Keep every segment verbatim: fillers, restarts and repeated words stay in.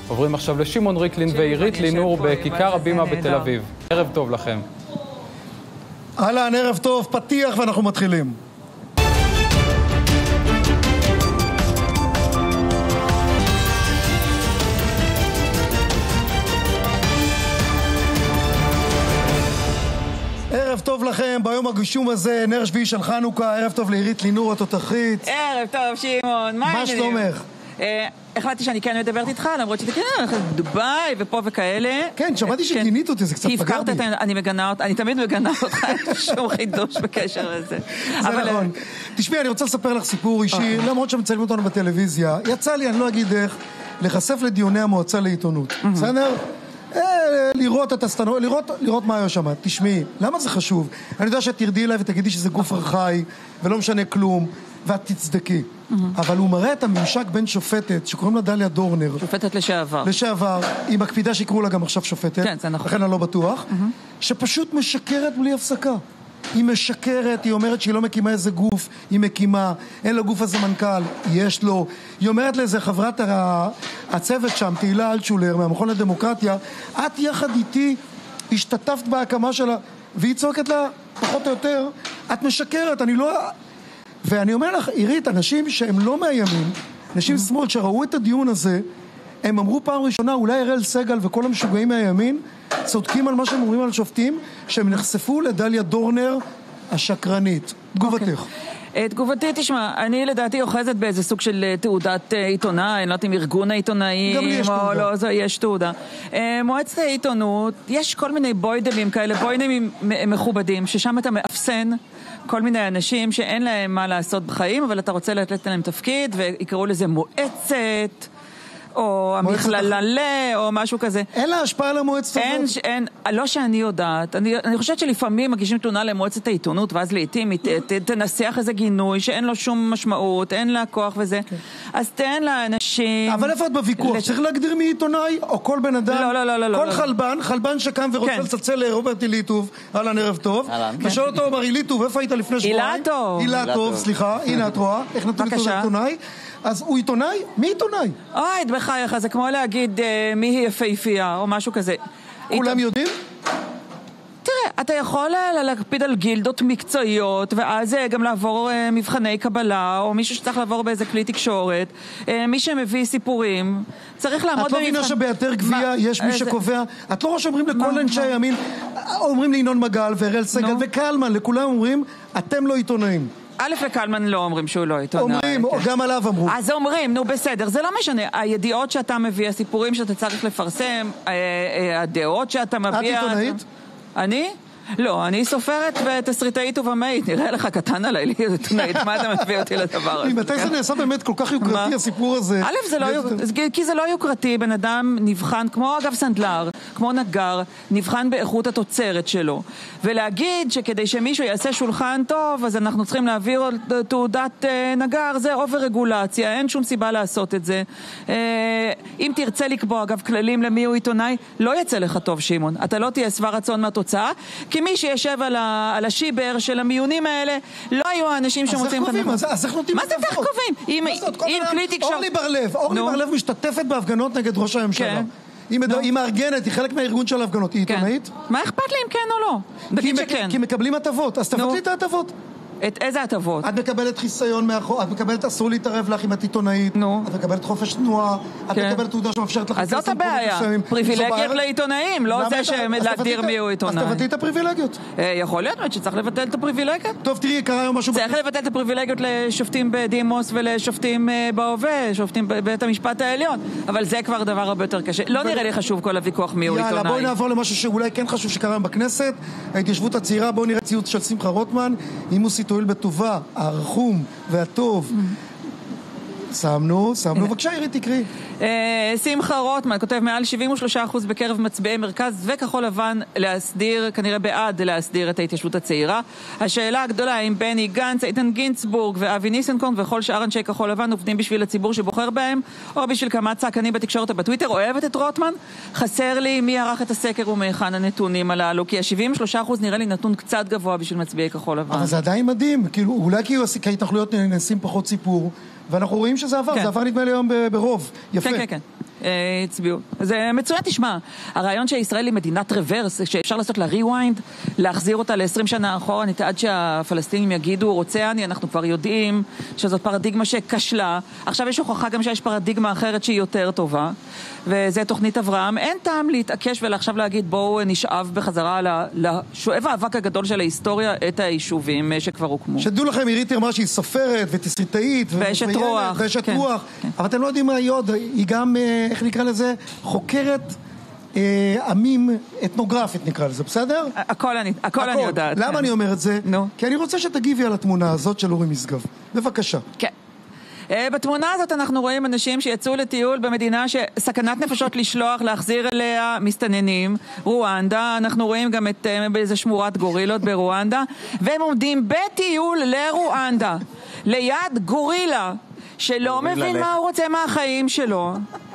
עוברים עכשיו לשמעון ריקלין ועירית לינור בכיכר הבימה בתל אביב. ערב טוב לכם. אהלן, ערב טוב, פתיח ואנחנו מתחילים. ערב טוב לכם, ביום הגשום הזה, נר שביעי של חנוכה, ערב טוב לעירית לינור התותחית. ערב טוב, שמעון, מה מה שלומך? החלטתי שאני כן מדברת איתך, למרות שאתה כן, דוביי ופה וכאלה. כן, שמעתי שגינית אותי, זה קצת פגע בי. אני מגנה אותך, אני תמיד מגנה אותך, שום חידוש בקשר לזה. זה נכון. תשמעי, אני רוצה לספר לך סיפור אישי, למרות שמצלמים אותנו בטלוויזיה. יצא לי, אני לא אגיד איך, לחשף לדיוני המועצה לעיתונות. בסדר? לראות את הסטנור, לראות, לראות מה היה שם. תשמעי, למה זה חשוב? אני יודע שאת תרדי אליי ותגידי שזה גוף ארכאי ולא משנה כלום, ואת תצדקי. אבל הוא מראה את הממשק בין שופטת שקוראים לה דליה דורנר, שופטת לשעבר לשעבר, עם הקפידה שיקראו לה גם עכשיו שופטת, כן, זה נכון. לכן אני לא בטוח, שפשוט משקרת בלי הפסקה. היא משקרת, היא אומרת שהיא לא מקימה איזה גוף, היא מקימה, אין לגוף הזה מנכ"ל, יש לו. היא אומרת לאיזה חברת הצוות שם, תהילה אלטשולר מהמכון לדמוקרטיה, את יחד איתי השתתפת בהקמה שלה, והיא צועקת לה, פחות או יותר, את משקרת, אני לא... ואני אומר לך, עירית, אנשים שהם לא מהימין, אנשים שמאל שראו את הדיון הזה, הם אמרו פעם ראשונה, אולי אראל סגל וכל המשוגעים מהימין, צודקים על מה שהם אומרים על שופטים, שהם נחשפו לדליה דורנר השקרנית. תגובתך. תגובתי, תשמע, אני לדעתי אוחזת באיזה סוג של תעודת עיתונאי, אני לא יודעת אם ארגון העיתונאים, גם לי יש תעודה. לא, זה, יש תעודה. מועצת העיתונות, יש כל מיני בוידמים כאלה, בוידמים מכובדים, ששם אתה מאפסן כל מיני אנשים שאין להם מה לעשות בחיים, אבל אתה רוצה לתת להם תפקיד, ויקראו לזה מועצת, או המכללה ל, או משהו כזה. אין לה השפעה על המועצת אין, הזאת? אין, לא שאני יודעת. אני, אני חושבת שלפעמים מגישים תלונה למועצת העיתונות, ואז לעתים היא ת, ת, תנסח איזה גינוי שאין לו שום משמעות, אין לה כוח וזה. אז תן לאנשים... אבל איפה את בוויכוח? לש... צריך להגדיר מי עיתונאי, או כל בן אדם? לא, לא, לא, לא. כל לא, חלבן, חלבן שקם ורוצה כן. לצלצל לרוברט אילטוב, אהלן ערב טוב, ושאל אותו, אמר אילטוב, איפה היית לפני שבועיים? אילטוב. אילטוב, סליחה, הנה את רואה, איך נתנו לי תעודת עיתונאי? אז הוא עיתונאי? מי עיתונאי? אוי, בחייך, זה כמו להגיד אה, מי היא יפהפייה, או משהו כזה. כולם יודעים? תראה, אתה יכול להקפיד על גילדות מקצועיות, ואז גם לעבור אה, מבחני קבלה, או מישהו שצריך לעבור באיזה כלי תקשורת, אה, מי שמביא סיפורים, צריך לעמוד במבחן... את לא מבינה שביתר גבייה יש מי שקובע? את לא רואה שאומרים לכל אנשי הימין, אומרים לינון מגל ואראל סגל וקלמן, לכולם אומרים, אתם לא עיתונאים. א' לקלמן לא אומרים שהוא לא עיתונאי. אומרים, גם עליו אמרו. אז אומרים, נו בסדר, זה לא משנה. הידיעות שאתה מביא, הסיפורים שאתה צריך לפרסם, הדעות שאתה מביא... את עיתונאית? אני? לא, אני סופרת ותסריטאית ובמאית. נראה לך קטן עליי, לי עיתונאית, מה אתה מביא אותי לדבר הזה? מתי זה נעשה באמת כל כך יוקרתי, הסיפור הזה? א', זה לא יוקרתי, כי זה לא יוקרתי, בן אדם נבחן, כמו אגב סנדלר, כמו נגר, נבחן באיכות התוצרת שלו. ולהגיד שכדי שמישהו יעשה שולחן טוב, אז אנחנו צריכים להעביר תעודת נגר, זה אובר רגולציה, אין שום סיבה לעשות את זה. אם תרצה לקבוע, אגב, כללים למי הוא עיתונאי, לא יצא לך טוב, שמעון. אתה לא תהיה שבע רצון מהתוצאה, כי מי שישב על, ה, על השיבר של המיונים האלה, לא היו האנשים שמוצאים את הנכון. אז איך נותנים מה זה איך קובעים? אם כלי תקשורת... אורלי בר-לב, אורלי בר-לב משתתפת בהפגנות נגד ראש הממשלה. היא מארגנת, היא חלק מהארגון של ההפגנות. היא עיתונאית? מה אכפת לי אם כן או לא? נגיד שכן. כי מקבלים הטבות, אז תבטלי את ההטבות. את איזה הטבות? את מקבלת חיסיון מאחור, את מקבלת אסור להתערב לך אם את עיתונאית, את מקבלת חופש תנועה, את מקבלת תעודה שמאפשרת לך... אז זאת הבעיה, פריבילגיות לעיתונאים, לא זה שלהגדיר מי הוא עיתונאי. אז תבטלי את הפריבילגיות. יכול להיות שצריך לבטל את הפריבילגיות. טוב, תראי, קרה היום משהו... צריך לבטל את הפריבילגיות לשופטים בדימוס ולשופטים בהווה, שופטים בבית המשפט העליון, אבל זה כבר דבר הרבה יותר קשה. לא נראה לי חשוב כל הוויכוח מי הוא עיתונאי. יאללה, בואי נעבור למשהו שאולי כן חשוב שקרה בכנסת, ההתיישבות הצעירה. בואו נראה ציוץ של שמחה רוטמן, אם הוא סיטואל בטובה, הרחום והטוב. שמנו, שמנו, בבקשה עירית תקריא. שמחה רוטמן כותב מעל שבעים ושלושה אחוז בקרב מצביעי מרכז וכחול לבן להסדיר, כנראה בעד להסדיר את ההתיישבות הצעירה. השאלה הגדולה האם בני גנץ, איתן גינצבורג ואבי ניסנקורן וכל שאר אנשי כחול לבן עובדים בשביל הציבור שבוחר בהם או בשביל כמה צעקנים בתקשורת או בטוויטר. אוהבת את רוטמן? חסר לי מי ערך את הסקר ומהיכן הנתונים הללו, כי ה-שבעים ושלושה אחוז נראה לי נתון קצת גבוה בשביל מצביעי כחול לבן. אבל זה עדיין מדהים, כאילו, אולי כי ההתנחלויות נעשים פחות סיפור, ואנחנו רואים שזה עבר, זה עבר נדמה לי היום ברוב. יפה. כן, כן, כן. הצביעו. זה מצוין, תשמע. הרעיון שישראל היא מדינת רוורס, שאפשר לעשות לה ריוויינד, להחזיר אותה ל-עשרים שנה אחורה, עד שהפלסטינים יגידו, רוצה אני, אנחנו כבר יודעים שזאת פרדיגמה שכשלה. עכשיו יש הוכחה גם שיש פרדיגמה אחרת שהיא יותר טובה, וזה תוכנית אברהם. אין טעם להתעקש ולעכשיו להגיד, בואו נשאב בחזרה לשואב האבק הגדול של ההיסטוריה את היישובים שכבר הוקמו. שתדעו לכם, עירית אמרה שהיא סופרת ותסריטאית ואשת רוח, ואשת רוח, אבל אתם לא יודעים מה היא עוד, היא גם, איך נקרא לזה, חוקרת עמים אתנוגרפית נקרא לזה, בסדר? הכל אני, הכל אני יודעת. למה אני אומר את זה? כי אני רוצה שתגיבי על התמונה הזאת של אורי משגב. בבקשה. כן. בתמונה הזאת אנחנו רואים אנשים שיצאו לטיול במדינה שסכנת נפשות לשלוח, להחזיר אליה מסתננים, רואנדה. אנחנו רואים גם את באיזה שמורת גורילות ברואנדה, והם עומדים בטיול לרואנדה, ליד גורילה, שלא מבין מה הוא רוצה מהחיים שלו.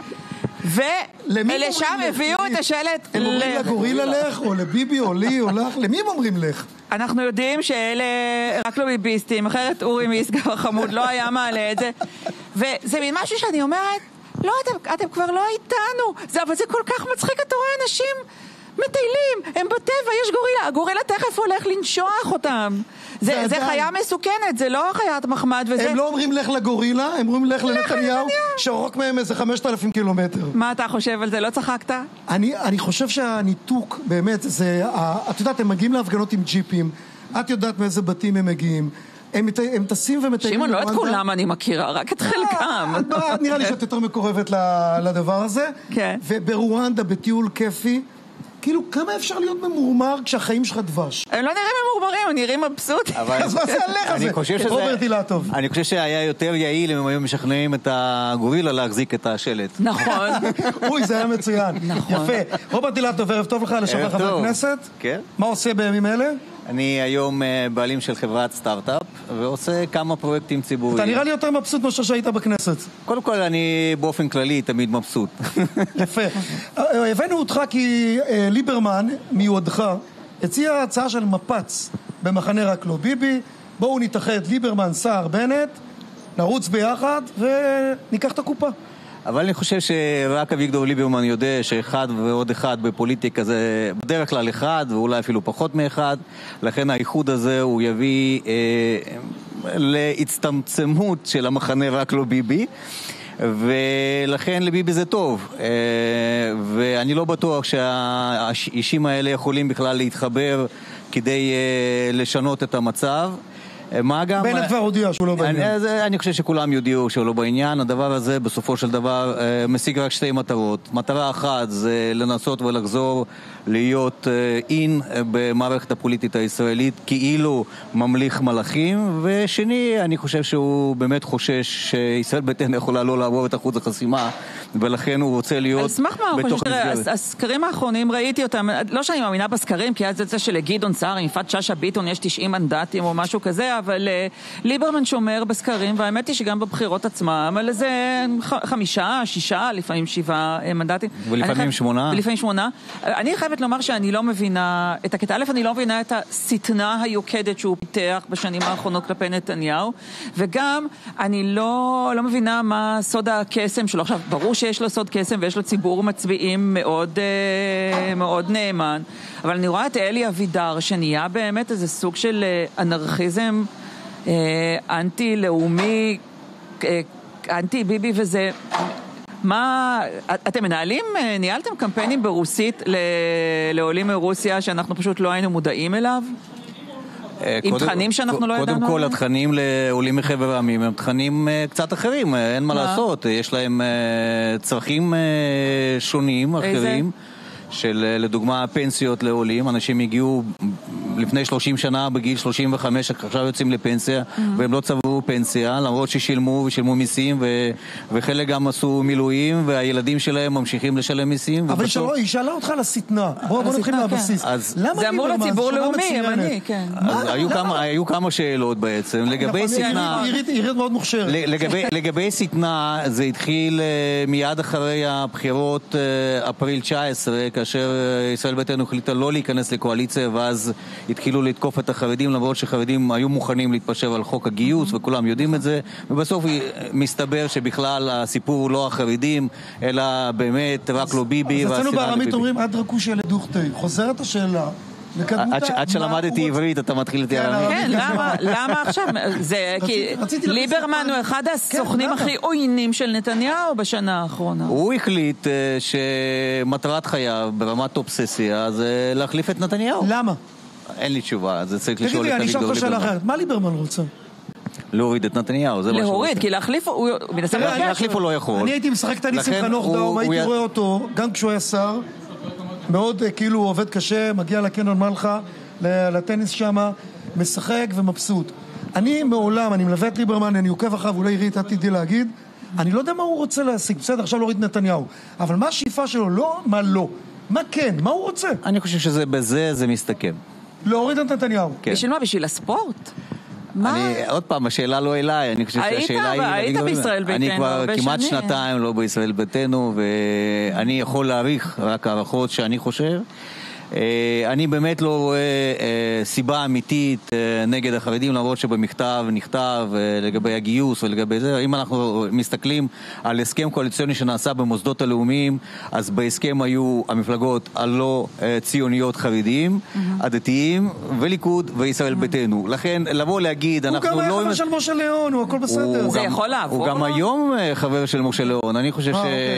ולשם הביאו את השלט. הם אומרים לגורילה לך, או לביבי, או לי, או לך. למי הם אומרים לך? אנחנו יודעים שאלה רק לא ביביסטים, אחרת אורי משגב החמוד לא היה מעלה את זה. וזה מין משהו שאני אומרת, לא, אתם, אתם כבר לא איתנו. זה, אבל זה כל כך מצחיק, אתה רואה אנשים מטיילים, הם בטבע, יש גורילה. הגורילה תכף הולך לנשוח אותם. זה, זה, זה חיה מסוכנת, זה לא חיית מחמד וזה... הם לא אומרים לך לגורילה, הם אומרים לך לנתניהו, שרוק מהם איזה חמשת אלפים קילומטר. מה אתה חושב על זה? לא צחקת? אני, אני חושב שהניתוק, באמת, זה... את יודעת, הם מגיעים להפגנות עם ג'יפים, את יודעת מאיזה בתים הם מגיעים, הם, הם טסים ומטיילים... שמעון, לא את כולם אני מכירה, רק את חלקם. נראה לי שאת יותר מקורבת לדבר הזה. כן. וברואנדה, בטיול כיפי, כאילו, כמה אפשר להיות ממורמר כשהחיים שלך דבש? הם לא נראים ממורמרים, הם נראים מבסוטים. אז מה זה עליך הזה? רוברט אילטוב. אני חושב שהיה יותר יעיל אם הם היו משכנעים את הגורילה להחזיק את השלט. נכון. אוי, זה היה מצוין. יפה. רוברט אילטוב, ערב טוב לך, לשעבר חבר הכנסת. כן. מה עושה בימים אלה? אני היום בעלים של חברת סטארט-אפ, ועושה כמה פרויקטים ציבוריים. אתה נראה לי יותר מבסוט מאשר שהיית בכנסת. קודם כל, אני באופן כללי תמיד מבסוט. יפה. הבאנו אותך כי ליברמן, מיועדך, הציע הצעה של מפץ במחנה רק לא ביבי. בואו נתאחד, ליברמן, סער, בנט, נרוץ ביחד וניקח את הקופה. אבל אני חושב שרק אביגדור ליברמן יודע שאחד ועוד אחד בפוליטיקה זה בדרך כלל אחד, ואולי אפילו פחות מאחד. לכן האיחוד הזה הוא יביא אה, להצטמצמות של המחנה רק לא ביבי, ולכן לביבי זה טוב. אה, ואני לא בטוח שהאישים האלה יכולים בכלל להתחבר כדי אה, לשנות את המצב. מה גם... בנט כבר הודיע שהוא לא בעניין. אני, אני חושב שכולם יודיעו שהוא לא בעניין. הדבר הזה בסופו של דבר משיג רק שתי מטרות. מטרה אחת זה לנסות ולחזור להיות אין במערכת הפוליטית הישראלית, כאילו ממליך מלאכים, ושני, אני חושב שהוא באמת חושש שישראל ביתנו יכולה לא לעבור את אחוז החסימה, ולכן הוא רוצה להיות בתוך מסגרת. הסקרים האחרונים ראיתי אותם, לא שאני מאמינה בסקרים, כי אז זה שלגדעון סער, עם יפעת שאשא ביטון יש תשעים מנדטים או משהו כזה, אבל ליברמן שומר בסקרים, והאמת היא שגם בבחירות עצמם, על איזה חמישה, שישה, לפעמים שבעה מנדטים. ולפעמים שמונה. ולפעמים שמונה. אני חייבת לומר שאני לא מבינה את הקטע. א', אני לא מבינה את הסתנה היוקדת שהוא פיתח בשנים האחרונות כלפי נתניהו, וגם אני לא, לא מבינה מה סוד הקסם שלו. עכשיו, ברור שיש לו סוד קסם ויש לו ציבור מצביעים מאוד, מאוד נאמן, אבל אני רואה את אלי אבידר שנהיה באמת איזה סוג של אנרכיזם אנטי-לאומי, אנטי-ביבי, וזה... מה... אתם מנהלים, ניהלתם קמפיינים ברוסית לעולים מרוסיה שאנחנו פשוט לא היינו מודעים אליו? עם תכנים שאנחנו לא ידענו? קודם כל, התכנים לעולים מחבר העמים הם תכנים קצת אחרים, אין מה לעשות. יש להם צרכים שונים, אחרים. של לדוגמה פנסיות לעולים, אנשים הגיעו לפני שלושים שנה בגיל שלושים וחמש, עכשיו יוצאים לפנסיה, mm-hmm. והם לא צברו פנסיה, למרות ששילמו ושילמו מיסים, ו... וחלק גם עשו מילואים, והילדים שלהם ממשיכים לשלם מיסים. אבל ובסוף... היא שאלה אותך על הסתנה, בוא, בוא נתחיל מהבסיס. אז... זה אמור לציבור לאומי, ימני, כן. אז היו כמה, היו כמה שאלות בעצם, לגבי סתנה... עירית מאוד מוכשרת. לגבי, לגבי סתנה, זה התחיל מיד אחרי הבחירות אפריל תשע עשרה, כאשר ישראל ביתנו החליטה לא להיכנס לקואליציה, ואז התחילו לתקוף את החרדים, למרות שחרדים היו מוכנים להתפשר על חוק הגיוס, וכולם יודעים את זה, ובסוף מסתבר שבכלל הסיפור הוא לא החרדים, אלא באמת רק לא ביבי. אז אצלנו בארמית אומרים, עד רקושיה לדוכתי. חוזרת השאלה. עד שלמדתי עברית אתה מתחיל את הערבית. כן, למה עכשיו? זה כי ליברמן הוא אחד הסוכנים הכי עוינים של נתניהו בשנה האחרונה. הוא החליט שמטרת חייו ברמת אובססיה זה להחליף את נתניהו. למה? אין לי תשובה, זה צריך לשאול את תגידי, אני אשאל אותך שאלה אחרת. מה ליברמן רוצה? להוריד את נתניהו, זה מה שהוא רוצה. להוריד, כי להחליף הוא מנסה להחליף הוא לא יכול. אני הייתי משחק טניס עם חנוך דאום, הייתי רואה אותו גם כשהוא היה שר, מאוד כאילו הוא עובד קשה, מגיע לקנון מלכה, לטניס שם, משחק ומבסוט. אני מעולם, אני מלווה את ליברמן, אני עוקב אחריו, אולי יראי את עתידי להגיד, אני לא יודע מה הוא רוצה להשיג, בסדר, עכשיו להוריד נתניהו, אבל מה השאיפה שלו? לא, מה לא? מה כן? מה הוא רוצה? אני חושב שזה בזה, זה מסתכם. להוריד את נתניהו. בשביל מה? בשביל הספורט? אני, עוד פעם, השאלה לא אליי, אני חושב שהשאלה היא... היית בישראל ביתנו אני כבר כמעט שנתיים לא בישראל ביתנו, ואני יכול להעריך רק הערכות שאני חושב. אני באמת לא רואה סיבה אמיתית נגד החרדים, למרות שבמכתב נכתב לגבי הגיוס ולגבי זה. אם אנחנו מסתכלים על הסכם קואליציוני שנעשה במוסדות הלאומיים, אז בהסכם היו המפלגות הלא ציוניות חרדיים, הדתיים, וליכוד וישראל ביתנו. לכן לבוא להגיד, אנחנו לא... הוא גם היה חבר של משה ליאון, הוא הכל בסדר. זה יכול לעבור. הוא גם היום חבר של משה ליאון. אני חושב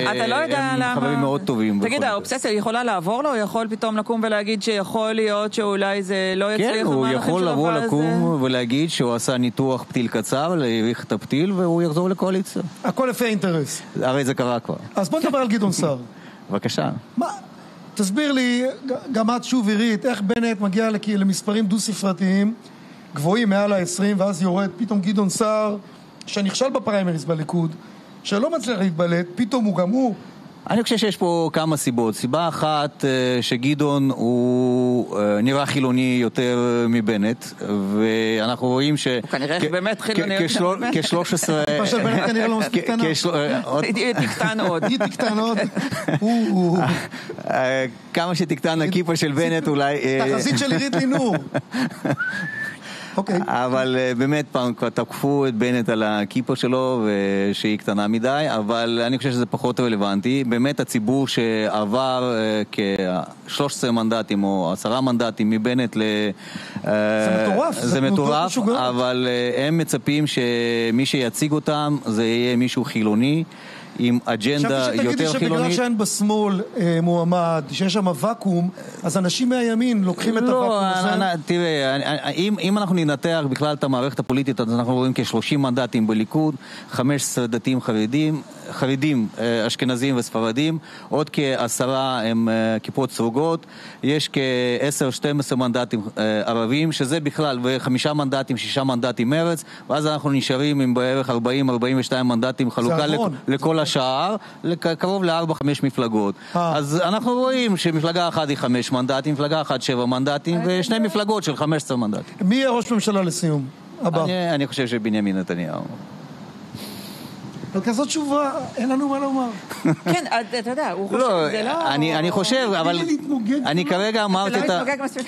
שהם חברים מאוד טובים. תגיד, האובססיה יכולה לעבור לו? יכול פתאום לקום ולהגיד שיכול להיות שאולי זה לא יצליח. כן, הוא יכול לבוא לקום ולהגיד שהוא עשה ניתוח פתיל קצר, להאריך את הפתיל והוא יחזור לקואליציה. הכל לפי האינטרס. הרי זה קרה כבר. אז בוא נדבר על גדעון סער. בבקשה. מה? תסביר לי, גם את שוב עירית, איך בנט מגיע למספרים דו-ספרתיים, גבוהים מעל ה-עשרים, ואז יורד פתאום גדעון סער, שנכשל בפריימריז בליכוד, שלא מצליח להתבלט, פתאום הוא גם הוא, אני חושב שיש פה כמה סיבות. סיבה אחת שגדעון הוא נראה חילוני יותר מבנט, ואנחנו רואים ש... הוא כנראה באמת חילוני יותר מבנט. כשלוש עשרה... פשוט בנט כנראה לא מספיק קטנה. היא תקטן עוד. היא תקטן עוד. כמה שתקטן הכיפה של בנט אולי... תחזית של עירית לינור. אבל באמת פעם כבר תקפו את בנט על הכיפה שלו שהיא קטנה מדי, אבל אני חושב שזה פחות רלוונטי. באמת הציבור שעבר כ-שלושה עשר מנדטים או עשרה מנדטים מבנט ל... זה מטורף. זה מטורף, אבל הם מצפים שמי שיציג אותם זה יהיה מישהו חילוני עם אג'נדה יותר חילונית. עכשיו שבגלל שאין בשמאל מועמד, שיש שם ואקום, אז אנשים מהימין לוקחים את הוואקום הזה. לא, תראה, אם אנחנו ננתח בכלל את המערכת הפוליטית, אז אנחנו רואים כ-שלושים מנדטים בליכוד, חמישה עשר דתיים חרדים, חרדים, אשכנזים וספרדים, עוד כעשרה הם כיפות סרוגות, יש כ-עשר שתים עשרה מנדטים ערבים, שזה בכלל, וחמישה מנדטים, שישה מנדטים מרץ, ואז אנחנו נשארים עם בערך ארבעים ארבעים ושתיים מנדטים, חלוקה לכל השאר, קרוב לארבע חמש מפלגות. אז אנחנו רואים שמפלגה אחת היא חמש מנדטים, מפלגה אחת שבע מנדטים, ושני מפלגות של חמש עשרה מנדטים. מי יהיה ראש ממשלה לסיום? הבא. אני חושב שבנימין נתניהו. אבל כזאת תשובה, אין לנו מה לומר. כן, אתה יודע, הוא חושב, זה לא... אני חושב, אבל... אני כרגע אמרתי את ה...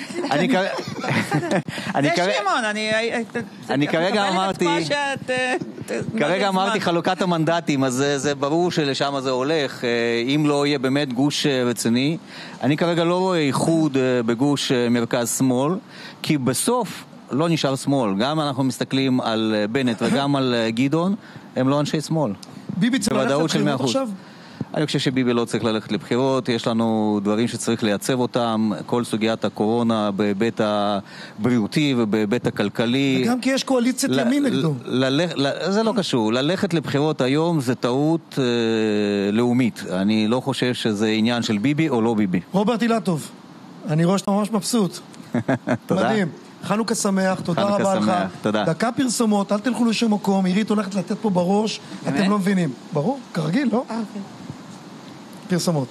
זה שמעון, אני כרגע אמרתי... כרגע אמרתי חלוקת המנדטים, אז זה ברור שלשם זה הולך, אם לא יהיה באמת גוש רציני. אני כרגע לא רואה איחוד בגוש מרכז-שמאל, כי בסוף לא נשאר שמאל. גם אנחנו מסתכלים על בנט וגם על גדעון, הם לא אנשי שמאל. ביבי צריך ללכת לבחירות עכשיו? אני חושב שביבי לא צריך ללכת לבחירות, יש לנו דברים שצריך לייצב אותם, כל סוגיית הקורונה בהיבט הבריאותי ובהיבט הכלכלי. וגם כי יש קואליציית ימין נגדו. זה לא קשור, ללכת לבחירות היום זה טעות לאומית, אני לא חושב שזה עניין של ביבי או לא ביבי. רוברט אילטוב, אני רואה שאתה ממש מבסוט. תודה. מדהים. חנוכה שמח, תודה רבה לך. תודה. דקה פרסומות, אל תלכו לשום מקום, עירית הולכת לתת פה בראש, אתם לא מבינים. ברור, כרגיל, לא? אה, כן. פרסומות.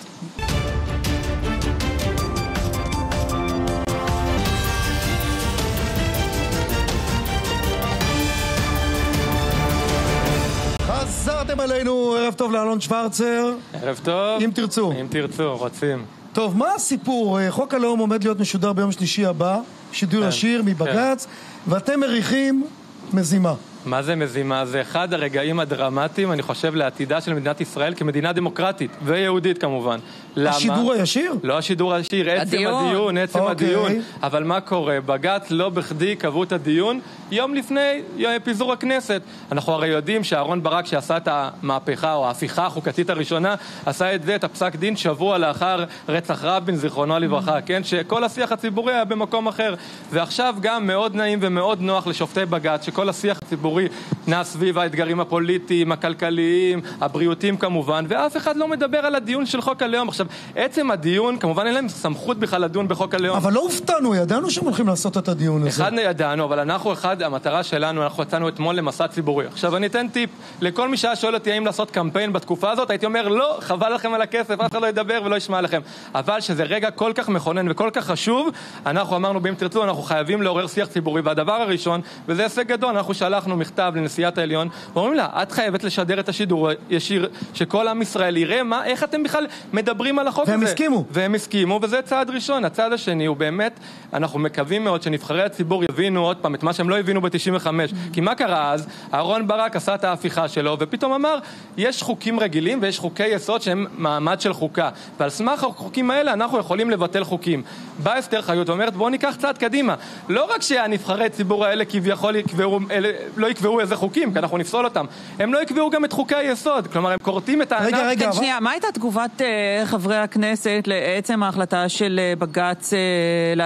חזרתם עלינו, ערב טוב לאלון שוורצר. ערב טוב. אם תרצו. אם תרצו, רוצים. טוב, מה הסיפור? חוק הלאום עומד להיות משודר ביום שלישי הבא, שידור ישיר מבג"ץ, ואתם מריחים מזימה. מה זה מזימה? זה אחד הרגעים הדרמטיים, אני חושב, לעתידה של מדינת ישראל כמדינה דמוקרטית, ויהודית כמובן. למה? השידור הישיר? לא השידור הישיר, עצם הדיון. הדיון, עצם אוקיי. הדיון. אבל מה קורה? בג"ץ לא בכדי קבעו את הדיון יום לפני פיזור הכנסת. אנחנו הרי יודעים שאהרון ברק שעשה את המהפכה או ההפיכה החוקתית הראשונה, עשה את זה, את הפסק דין שבוע לאחר רצח רבין, זיכרונו לברכה, כן? שכל השיח הציבורי היה במקום אחר. ועכשיו גם מאוד נעים ומאוד נוח לשופטי בג"ץ, שכל השיח הציבורי נע סביב האתגרים הפוליטיים, הכלכליים, הבריאותיים כמובן, ואף אחד לא מדבר על הדיון של חוק הלאום. עכשיו, עצם הדיון, כמובן אין להם סמכות בכלל לדון בחוק הלאום. אבל לא הופתענו, ידענו שהם הולכים לעשות את הדיון הזה. אחד ידענו, אבל אנחנו אחד, המטרה שלנו, אנחנו יצאנו אתמול למסע ציבורי. עכשיו אני אתן טיפ, לכל מי שהיה שואל אותי האם לעשות קמפיין בתקופה הזאת, הייתי אומר, לא, חבל לכם על הכסף, אף אחד לא ידבר ולא ישמע לכם. אבל שזה רגע כל כך מכונן וכל כך חשוב, אנחנו אמרנו, באם תרצו, אנחנו חייבים לעורר שיח ציבורי. והדבר הראשון, וזה הישג גדול, אנחנו שלחנו מכתב לנשיאת העליון, ואומרים לה, את חייבת לשדר את השידור ישיר, שכל עם ישראל יראה מה, איך אתם בכלל מדברים על החוק הזה. והם הסכימו. והם הסכימו, וזה צעד ראשון. הצעד השני הוא באמת, אנחנו מקווים מאוד שנבחרי הציבור יבינו עוד פעם את מה שהם לא הבינו ב-תשעים וחמש. כי מה קרה אז? אהרון ברק עשה את ההפיכה שלו, ופתאום אמר, יש חוקים רגילים ויש חוקי יסוד שהם מעמד של חוקה. ועל סמך החוקים האלה אנחנו יכולים לבטל חוקים. בא אסתר חיות ואומרת, בואו ניקח צעד קדימה. לא רק שהנבחרי ציבור האלה כביכול יקבעו, אלה, לא יקבעו איזה חוקים, כי אנחנו נפסול אותם. הם לא יקבעו גם את חוקי היסוד. כלומר, הם קורטים את הענף. רגע, רגע, כן, אבל... שנייה, מה הייתה תגובת uh, חברי הכנסת לעצם ההחלטה של uh, בג"ץ uh, ל,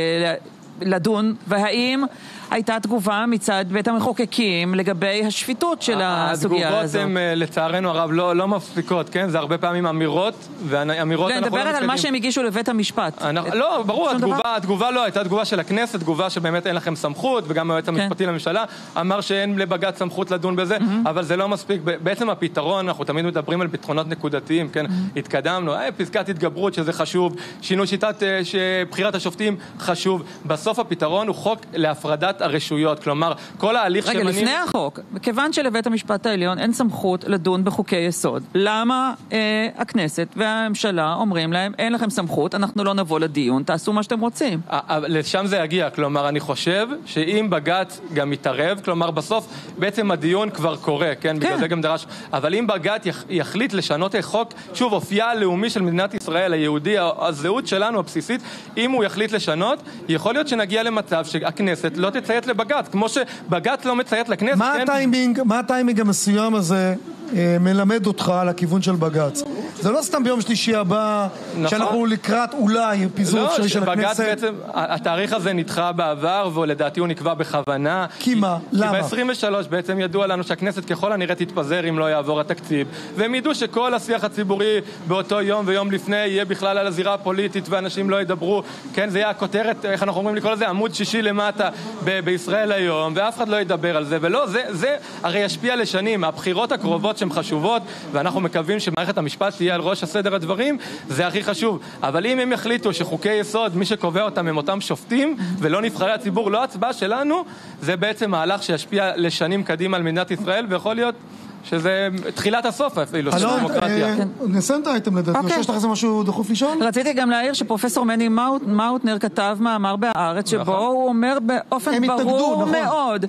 uh, לדון, והאם הייתה תגובה מצד בית המחוקקים לגבי השפיטות של הסוגיה הזאת? התגובות הן לצערנו הרב לא, לא מפסיקות, כן? זה הרבה פעמים אמירות, ואמירות לא, אנחנו לא נדבר על מה שהם הגישו לבית המשפט. אנחנו, לא, ברור, התגובה, התגובה לא, הייתה תגובה של הכנסת, תגובה שבאמת אין לכם סמכות, וגם היועץ המשפטי לממשלה אמר שאין לבג"ץ סמכות לדון בזה, אבל זה לא מספיק. בעצם הפתרון, אנחנו תמיד מדברים על פתרונות נקודתיים, כן? התקדמנו, אה, פסקת התגברות שזה חשוב, שינוי שיטת בחירת השופטים חשוב. בסוף הפתרון הוא חוק להפרדת הרשויות, כלומר, כל ההליך רגע, שמנים... לפני החוק, כיוון שלבית המשפט העליון אין סמכות לדון בחוקי יסוד, למה אה, הכנסת והממשלה אומרים להם, אין לכם סמכות, אנחנו לא נבוא לדיון, תעשו מה שאתם רוצים? לשם זה יגיע, כלומר, אני חושב שאם בג"ץ גם יתערב, כלומר, בסוף בעצם הדיון כבר קורה, כן? כן. בגלל זה גם דרש... אבל אם בג"ץ יחליט לשנות חוק, שוב, אופייה הלאומי של מדינת ישראל, היהודי, הזהות שלנו הבסיסית, אם הוא יחליט לשנות, יכול להיות שנגיע למצב שהכנסת לא תציית לבג"ץ, כמו שבג"ץ לא מציית לכנסת. מה כן? הטיימינג, מה הטיימינג המסוים הזה אה, מלמד אותך על הכיוון של בג"ץ? זה לא סתם ביום שלישי הבא, נכון. שאנחנו לקראת אולי פיזור אפשרי לא, של הכנסת. בעצם, התאריך הזה נדחה בעבר, ולדעתי הוא נקבע בכוונה. כי מה? למה? כי ב-עשרים ושלוש בעצם ידוע לנו שהכנסת ככל הנראה תתפזר אם לא יעבור התקציב, והם ידעו שכל השיח הציבורי באותו יום ויום לפני יהיה בכלל על הזירה הפוליטית, ואנשים לא ידברו, כן, זה יהיה הכותרת, איך אנחנו אומרים לקרוא לזה, עמוד שישי למטה ב- בישראל היום, ואף אחד לא ידבר על זה, ולא, זה, זה הרי ישפיע לשנים, הבחירות הקרובות שהן חשובות, ואנחנו מקווים שמערכת המשפט תהיה על ראש הסדר הדברים, זה הכי חשוב. אבל אם הם יחליטו שחוקי יסוד, מי שקובע אותם הם אותם שופטים, ולא נבחרי הציבור, לא הצבעה שלנו, זה בעצם מהלך שישפיע לשנים קדימה על מדינת ישראל, ויכול להיות שזה תחילת הסוף אפילו של הדמוקרטיה. נסיים את האייטם לדעתי, או שיש לך איזה משהו דחוף לשאול? רציתי גם להעיר שפרופסור מני מאוטנר כתב מאמר בהארץ, שבו הוא אומר באופן ברור מאוד,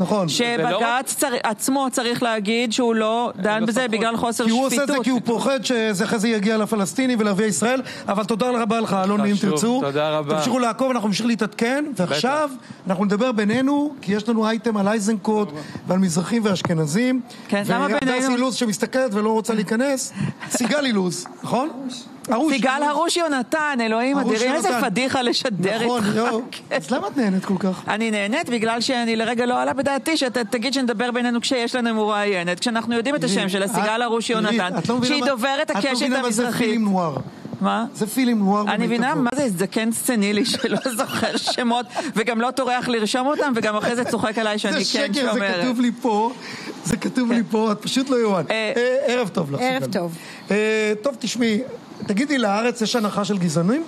שבג"ץ עצמו צריך להגיד שהוא לא דן בזה בגלל חוסר שפיטות. כי הוא עושה את זה כי הוא פוחד שזה אחרי זה יגיע לפלסטיני ולערביי ישראל, אבל תודה רבה לך, אלון, אם תרצו. תודה רבה. תמשיכו לעקוב, אנחנו נמשיך להתעדכן, ועכשיו אנחנו נדבר בינינו, כי יש לנו אייטם על אייזנקוט ועל מזרחים ואשכנזים. כן, למה בינינו? אילוז שמסתכלת ולא רוצה להיכנס, סיגל אילוז, נכון? סיגל הרוש יונתן, אלוהים אדירים, איזה פדיחה לשדר איתך. אז למה את נהנית כל כך? אני נהנית בגלל שאני לרגע לא עלה בדעתי שאתה תגיד שנדבר בינינו כשיש לנו מוראיינת, כשאנחנו יודעים את השם של סיגל הרוש יונתן, שהיא דוברת הקשת המזרחית. את לא מבינה מה זה פילים נואר. מה? זה פילים נואר. אני מבינה מה זה זקן סצנילי שלא זוכר שמות וגם לא טורח לרשום אותם וגם אחרי זה צוחק עליי שאני כן שומרת. זה שקר, זה כתוב לי פה, זה כתוב לי פה, את פשוט לא יואן. ערב טוב לך. ערב טוב. טוב, תשמעי, תגידי, לארץ יש הנחה של גזענים?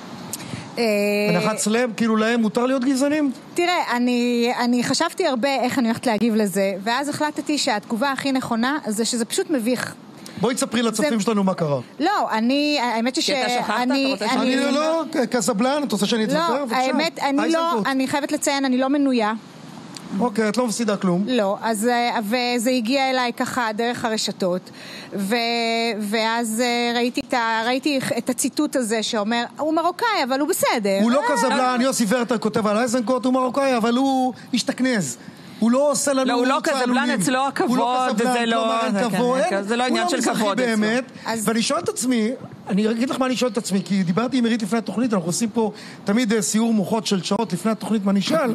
הנחת סלב, כאילו להם מותר להיות גזענים? תראה, אני, אני חשבתי הרבה איך אני הולכת להגיב לזה, ואז החלטתי שהתגובה הכי נכונה זה שזה פשוט מביך. בואי תספרי לצופים שלנו מה קרה. לא, אני, האמת היא שאני... אני לא, קזבלן, את רוצה שאני אתזכר? לא, האמת, אני לא, אני חייבת לציין, אני לא מנויה. אוקיי, את לא מפסידה כלום. לא, אז, וזה הגיע אליי ככה דרך הרשתות, ו, ואז ראיתי את, ה, ראיתי את הציטוט הזה שאומר, הוא מרוקאי, אבל הוא בסדר. הוא לא קזבלן, יוסי ורטר כותב על אייזנקוט, הוא מרוקאי, אבל הוא משתכנז. הוא לא עושה לנו... לא, הוא לא קזבלן, אצלו הכבוד, זה לא... זה לא עניין של כבוד אצלו. ואני שואל את עצמי, אני אגיד לך מה אני שואל את עצמי, כי דיברתי עם עירית לפני התוכנית, אנחנו עושים פה תמיד סיור מוחות של שעות לפני התוכנית מה נשאל,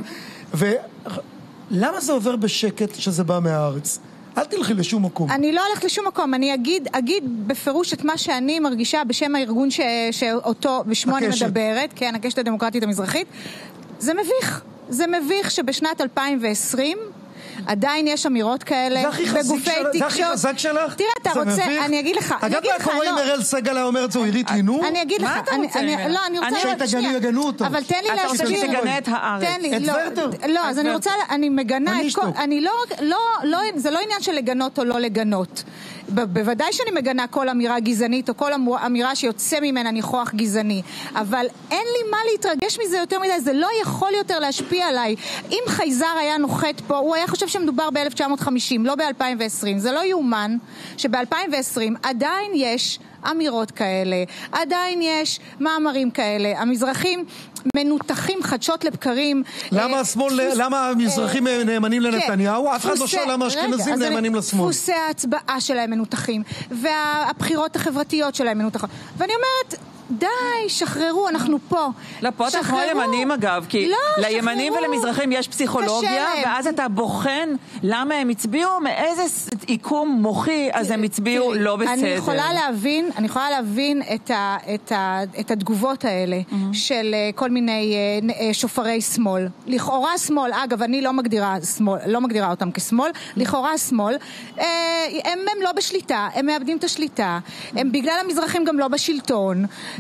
ולמה זה עובר בשקט שזה בא מהארץ? אל תלכי לשום מקום. אני לא הולכת לשום מקום, אני אגיד, אגיד בפירוש את מה שאני מרגישה בשם הארגון ש, שאותו בשמו אני מדברת, כן, הקשת הדמוקרטית המזרחית, זה מביך. זה מביך שבשנת אלפיים ועשרים עדיין יש אמירות כאלה בגופי תקשורת. זה הכי חזק שלך? תראה, אתה רוצה, אני אגיד לך. אגב, מה קורה אם אראל סגל אומרת זו עירית לינו? אני אגיד לך. מה אתה רוצה ממנו? לא, אני רוצה... שתגני יגנו אותו. אבל תן לי להשאיר. אתה רוצה שתגנה את הארץ. את ורטר? לא, אז אני רוצה, אני מגנה את כל... אני לא, זה לא עניין של לגנות או לא לגנות. בוודאי שאני מגנה כל אמירה גזענית או כל אמירה שיוצא ממנה ניחוח גזעני, אבל אין לי מה להתרגש מזה יותר מדי, זה לא יכול יותר להשפיע עליי. אם חייזר היה נוחת פה, הוא היה חושב שמדובר ב-אלף תשע מאות וחמישים, לא ב-אלפיים ועשרים. זה לא יאומן שב-אלפיים ועשרים עדיין יש אמירות כאלה, עדיין יש מאמרים כאלה. המזרחים מנותחים חדשות לבקרים. למה השמאל, למה המזרחים נאמנים לנתניהו? אף אחד לא שואל למה אשכנזים נאמנים לשמאל. דפוסי ההצבעה שלהם מנותחים, והבחירות החברתיות שלהם מנותחות. ואני אומרת, די, שחררו, אנחנו פה. לא, פה אתה כמו ימנים אגב, כי לימנים ולמזרחים יש פסיכולוגיה, ואז אתה בוחן למה הם הצביעו, מאיזה עיקום מוחי, אז הם הצביעו לא בסדר. אני יכולה להבין, אני יכולה להבין את ה, את ה, את התגובות האלה של כל מיני שופרי שמאל. לכאורה שמאל, אגב, אני לא מגדירה שמאל, לא מגדירה אותם כשמאל, לכאורה שמאל, הם, הם לא בשליטה, הם מאבדים את השליטה, הם בגלל המזרחים גם לא בשלטון,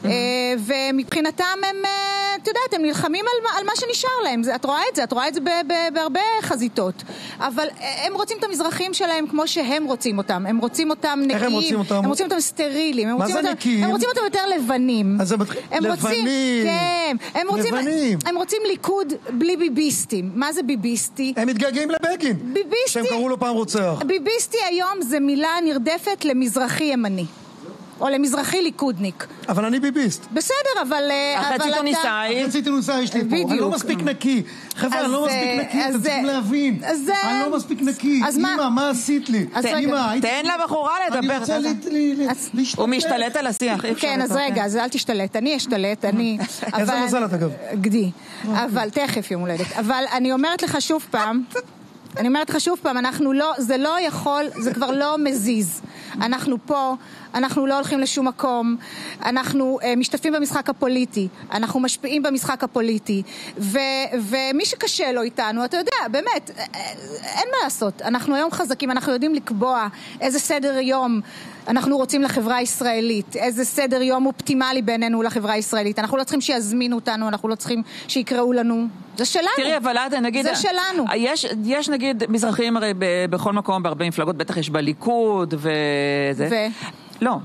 ומבחינתם הם, את יודעת, הם נלחמים על מה שנשאר להם. את רואה את זה, את רואה את זה בהרבה חזיתות. אבל הם רוצים את המזרחים שלהם כמו שהם רוצים אותם. הם רוצים אותם נקיים. הם רוצים אותם? הם רוצים אותם סטרילים. מה זה נקיים? הם רוצים אותם יותר לבנים. אז זה לבנים. כן. לבנים. הם רוצים ליכוד בלי ביביסטים. מה זה ביביסטי? הם מתגעגעים לבגין. ביביסטי. שהם קראו לו פעם רוצח. ביביסטי היום זה מילה נרדפת למזרחי ימני. או למזרחי ליכודניק. אבל אני ביביסט. בסדר, אבל... החצי טוניסאי. החצי טוניסאי יש לי פה. אני לא מספיק נקי. חבר'ה, אני לא מספיק נקי, אתם צריכים להבין. אני לא מספיק נקי. אמא, מה עשית לי? תן לבחורה לדבר. אני רוצה להשתלט. הוא משתלט על השיח. כן, אז רגע, אז אל תשתלט. אני אשתלט, אני... איזה מזל את אגב? גדי. אבל תכף יום הולדת. אבל אני אומרת לך שוב פעם... אני אומרת לך שוב פעם, אנחנו לא, זה לא יכול, זה כבר לא מזיז. אנחנו פה, אנחנו לא הולכים לשום מקום, אנחנו uh, משתתפים במשחק הפוליטי, אנחנו משפיעים במשחק הפוליטי, ו, ומי שקשה לו איתנו, אתה יודע, באמת, אין מה לעשות. אנחנו היום חזקים, אנחנו יודעים לקבוע איזה סדר יום אנחנו רוצים לחברה הישראלית, איזה סדר יום אופטימלי בינינו לחברה הישראלית. אנחנו לא צריכים שיזמינו אותנו, אנחנו לא צריכים שיקראו לנו. זה שלנו. תראי, אבל את, נגיד... זה שלנו. יש, יש נגיד מזרחים הרי ב, בכל מקום, בהרבה מפלגות, בטח יש בליכוד וזה. ו? לא.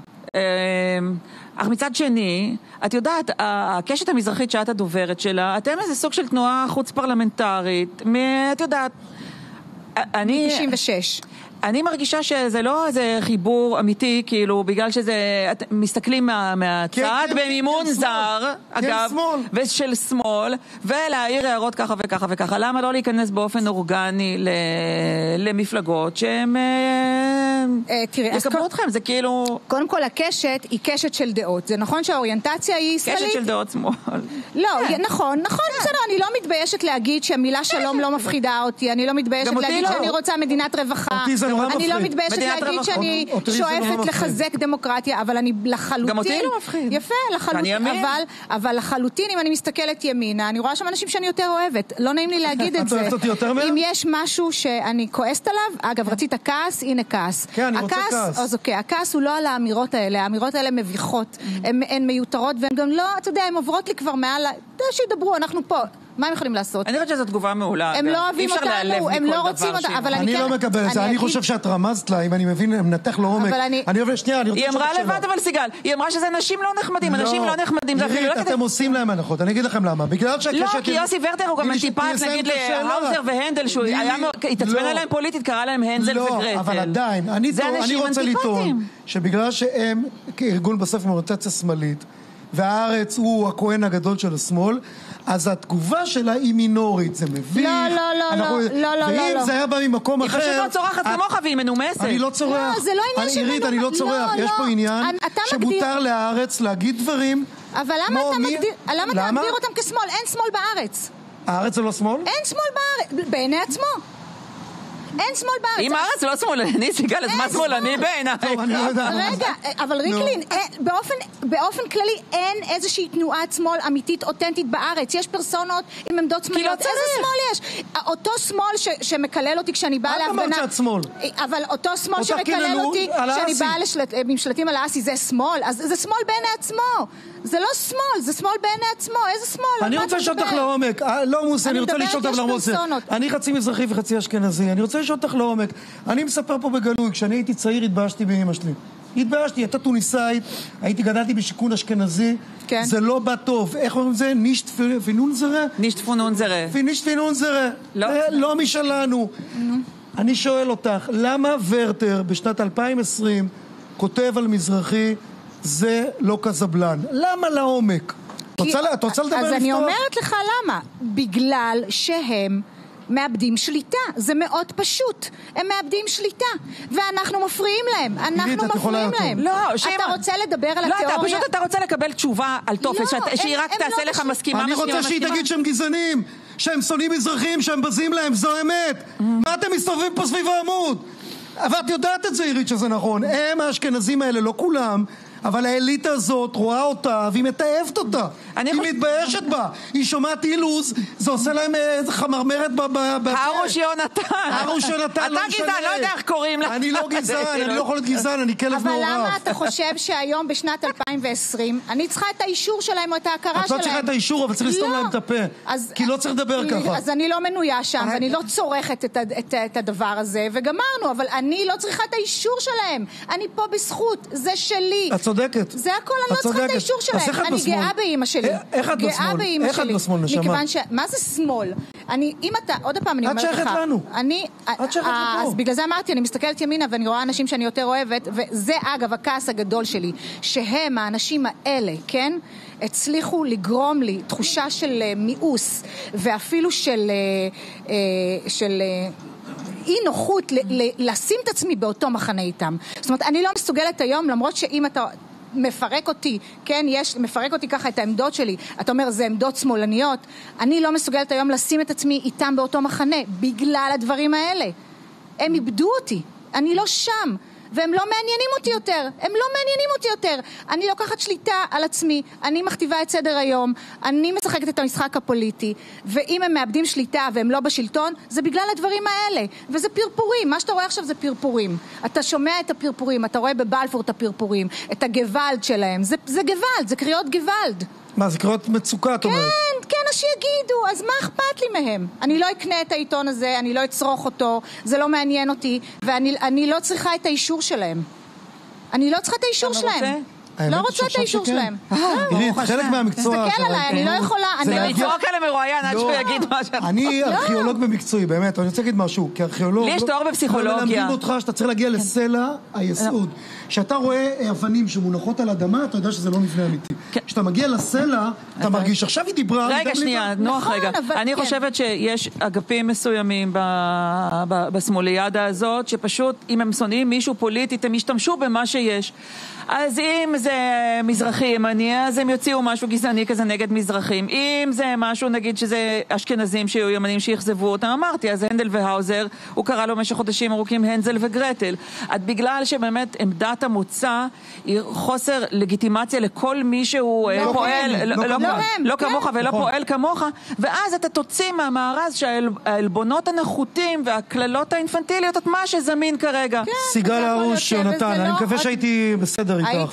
אך מצד שני, את יודעת, הקשת המזרחית שאת הדוברת שלה, אתם איזה סוג של תנועה חוץ פרלמנטרית, את יודעת... אני... תשעים ושש. אני מרגישה שזה לא איזה חיבור אמיתי, כאילו, בגלל שזה, מסתכלים מה, מהצד, כן, במימון כן, זר, כן, אגב, כן, ושל שמאל, ולהעיר הערות ככה וככה וככה. למה לא להיכנס באופן אורגני ל, למפלגות שהם אה, תראה, יקבלו אתכם? זה כאילו... קודם כל, הקשת היא קשת של דעות. זה נכון שהאוריינטציה היא ישראלית? קשת של דעות שמאל. לא, כן. נכון, נכון, כן. בסדר, אני לא מתביישת להגיד שהמילה שלום לא מפחידה אותי, אני לא מתביישת להגיד לא. שאני רוצה מדינת רווחה. אני לא מתביישת להגיד שאני שואפת לחזק דמוקרטיה, אבל אני לחלוטין... גם אותי לא מפחיד. יפה, לחלוטין. אבל, אבל לחלוטין, אם אני מסתכלת ימינה, אני רואה שם אנשים שאני יותר אוהבת. לא נעים לי להגיד את זה. את אוהבת אותי יותר מהם? אם יש משהו שאני כועסת עליו, אגב, רצית כעס, הנה כעס. כן, אני רוצה כעס. אז אוקיי, הכעס הוא לא על האמירות האלה. האמירות האלה מביכות. הן מיותרות, והן גם לא, אתה יודע, הן עוברות לי כבר מעל... אתה יודע שידברו, אנחנו פה. מה הם יכולים לעשות? אני חושבת שזו תגובה מעולה. הם לא אוהבים אותנו, הם לא רוצים אותנו, אבל אני לא מקבל את זה, אני חושב שאת רמזת לה, אם אני מבין, מנתח לעומק. היא אמרה לבד, אבל סיגל, היא אמרה שזה אנשים לא נחמדים, אנשים לא נחמדים. עירית, אתם עושים להם הנחות, אני אגיד לכם למה. לא, כי יוסי ורטר הוא גם טיפס, נגיד להאוזר והנדל, שהוא התעצבן עליהם פוליטית, קרא להם הנזל וגרטל. לא, אבל עדיין, אני רוצה לטעון שבגלל שהם כארגון בסוף מאוריינטציה שמאלית, והארץ הוא הכהן הגדול של השמאל, אז התגובה שלה היא מינורית, זה מביך. לא, לא, לא, לא, לא, לא. ואם זה היה בא ממקום אחר... היא פשוט לא צורחת כמוך והיא מנומסת. אני לא צורח. לא, זה לא עניין של מנומסת. עירית, אני לא צורח. יש פה עניין שמותר להארץ להגיד דברים... אבל למה אתה מגדיר אותם כשמאל? אין שמאל בארץ. הארץ זה לא שמאל? אין שמאל בארץ, בעיני עצמו. אין שמאל בארץ. אם הארץ לא שמאלני, סיגל, אז מה שמאלני בעיניי? רגע, אבל ריקלין, באופן כללי אין איזושהי תנועת שמאל אמיתית, אותנטית בארץ. יש פרסונות עם עמדות שמאליות. איזה שמאל יש? אותו שמאל שמקלל אותי כשאני באה להפגנה... את אמרת שאת שמאל. אבל אותו שמאל שמקלל אותי כשאני באה עם שלטים על האסי, זה שמאל? אז זה שמאל בעיני עצמו. זה לא שמאל, זה שמאל בעיני עצמו. איזה שמאל? אני רוצה לשאול אותך לעומק. לא מוסי, אני רוצה לשאול אותך לעומק. אני חצי מזרחי וחצי אשכנזי. אני רוצה לשאול אותך לעומק. אני מספר פה בגלוי, כשאני הייתי צעיר התביישתי באמא שלי. התביישתי, הייתה טוניסאית, הייתי גדלתי בשיכון אשכנזי. כן. זה לא בא טוב. איך אומרים זה? נישט פינונזרה? נישט פינונזרה. נישט פינונזרה. לא. לא משלנו. אני שואל אותך, למה ורטר בשנת אלפיים ועשרים כותב על מזרחי זה לא קזבלן? למה לעומק? את רוצה לדבר לפתוח? אז אני אומרת לך למה. בגלל שהם מאבדים שליטה. זה מאוד פשוט. הם מאבדים שליטה. ואנחנו מפריעים להם. אנחנו מפריעים להם. לא, אתה רוצה לדבר על התיאוריה? לא, אתה פשוט אתה רוצה לקבל תשובה על טופס, שהיא רק תעשה לך מסכימה. אני רוצה שהיא תגיד שהם גזענים, שהם שונאים מזרחים, שהם בזים להם, זו אמת. מה אתם מסתובבים פה סביב העמוד? אבל את יודעת את זה, עירית, שזה נכון. הם האשכנזים האלה, לא כולם, אבל האליטה הזאת רואה אותה והיא מתאהבת אותה. היא מתביישת בה. היא שומעת אילוז, זה עושה להם חמרמרת בפה. הרוש יונתן. הרוש יונתן, לא משנה. אתה גזען, לא יודע איך קוראים לה. אני לא גזען, אני לא יכול להיות גזען, אני כלב מעורב. אבל למה אתה חושב שהיום בשנת אלפיים ועשרים אני צריכה את האישור שלהם או את ההכרה שלהם? את לא צריכה את האישור, אבל צריך לסתום להם את הפה. כי לא צריך לדבר ככה. אז אני לא מנויה שם, ואני לא צורכת את הדבר הזה, וגמרנו, אבל אני לא צריכה את האישור שלהם. אני פה בזכות, זה שלי. את צודקת. זה הכל, אני לא צריכה את האישור שלהם. אני גאה באמא שלי. איך את בשמאל? איך את בשמאל, נשמה? מה זה שמאל? אני, אם אתה, עוד הפעם אני אומרת לך. את שייכת לנו. אני, את שייכת לפה. אז בגלל זה אמרתי, אני מסתכלת ימינה ואני רואה אנשים שאני יותר אוהבת, וזה אגב הכעס הגדול שלי, שהם, האנשים האלה, כן? הצליחו לגרום לי תחושה של מיאוס, ואפילו של, של אי נוחות לשים את עצמי באותו מחנה איתם. זאת אומרת, אני לא מסוגלת היום, למרות שאם אתה מפרק אותי, כן, יש, מפרק אותי ככה את העמדות שלי, אתה אומר, זה עמדות שמאלניות, אני לא מסוגלת היום לשים את עצמי איתם באותו מחנה, בגלל הדברים האלה. הם איבדו אותי, אני לא שם, והם לא מעניינים אותי יותר, הם לא מעניינים אותי יותר. אני לוקחת שליטה על עצמי, אני מכתיבה את סדר היום, אני משחקת את המשחק הפוליטי, ואם הם מאבדים שליטה והם לא בשלטון, זה בגלל הדברים האלה. וזה פרפורים, מה שאתה רואה עכשיו זה פרפורים. אתה שומע את הפרפורים, אתה רואה בבלפור את הפרפורים, את הגוואלד שלהם. זה, זה גוואלד, זה קריאות גוואלד. מה, זה קריאות מצוקה, את אומרת? כן, כן, אז שיגידו, אז מה אכפת לי מהם? אני לא אקנה את העיתון הזה, אני לא אצרוך אותו, זה לא מעניין אותי, ואני אני לא צריכה את האישור שלהם. אני לא צריכה את האישור שלהם. לא רוצה את האישור שלהם. עירית, חלק מהמקצוע... תסתכל עליי, אני לא יכולה... זה לצעוק על המרואיין עד שהוא יגיד מה שאתה... אני ארכיאולוג במקצועי, באמת, אני רוצה להגיד משהו, כי ארכיאולוג... לי יש תואר בפסיכולוגיה. מלמדים אותך שאתה צריך להגיע לסלע היסוד. כשאתה רואה אבנים שמונחות על אדמה, אתה יודע שזה לא מבנה אמיתי. כשאתה מגיע לסלע, אתה מרגיש, עכשיו היא דיברה... רגע, שנייה, נוח רגע. אני חושבת שיש אגפים מסוימים בשמאליאדה הזאת, שפשוט, אם הם שונאים מישהו פוליטית, הם ישתמשו במה שיש. אז אם זה מזרחי ימני, אז הם יוציאו משהו גזעני כזה נגד מזרחים. אם זה משהו, נגיד שזה אשכנזים שיהיו ימנים שיחזבו אותם, אמרתי, אז הנדל והאוזר, הוא קרא לו במשך חודשים ארוכים הנזל וגרטל. עד בגלל שבאמת עמדת המוצא היא חוסר לגיטימציה לכל מי שהוא פועל, לא כמוך ולא פועל כמוך, ואז אתה תוציא מהמארז שהעלבונות הנחותים והכללות האינפנטיליות, את מה שזמין כרגע. סיגל הרוש, יונתן, אני מקווה שהייתי בסדר איתך. היית מצוין,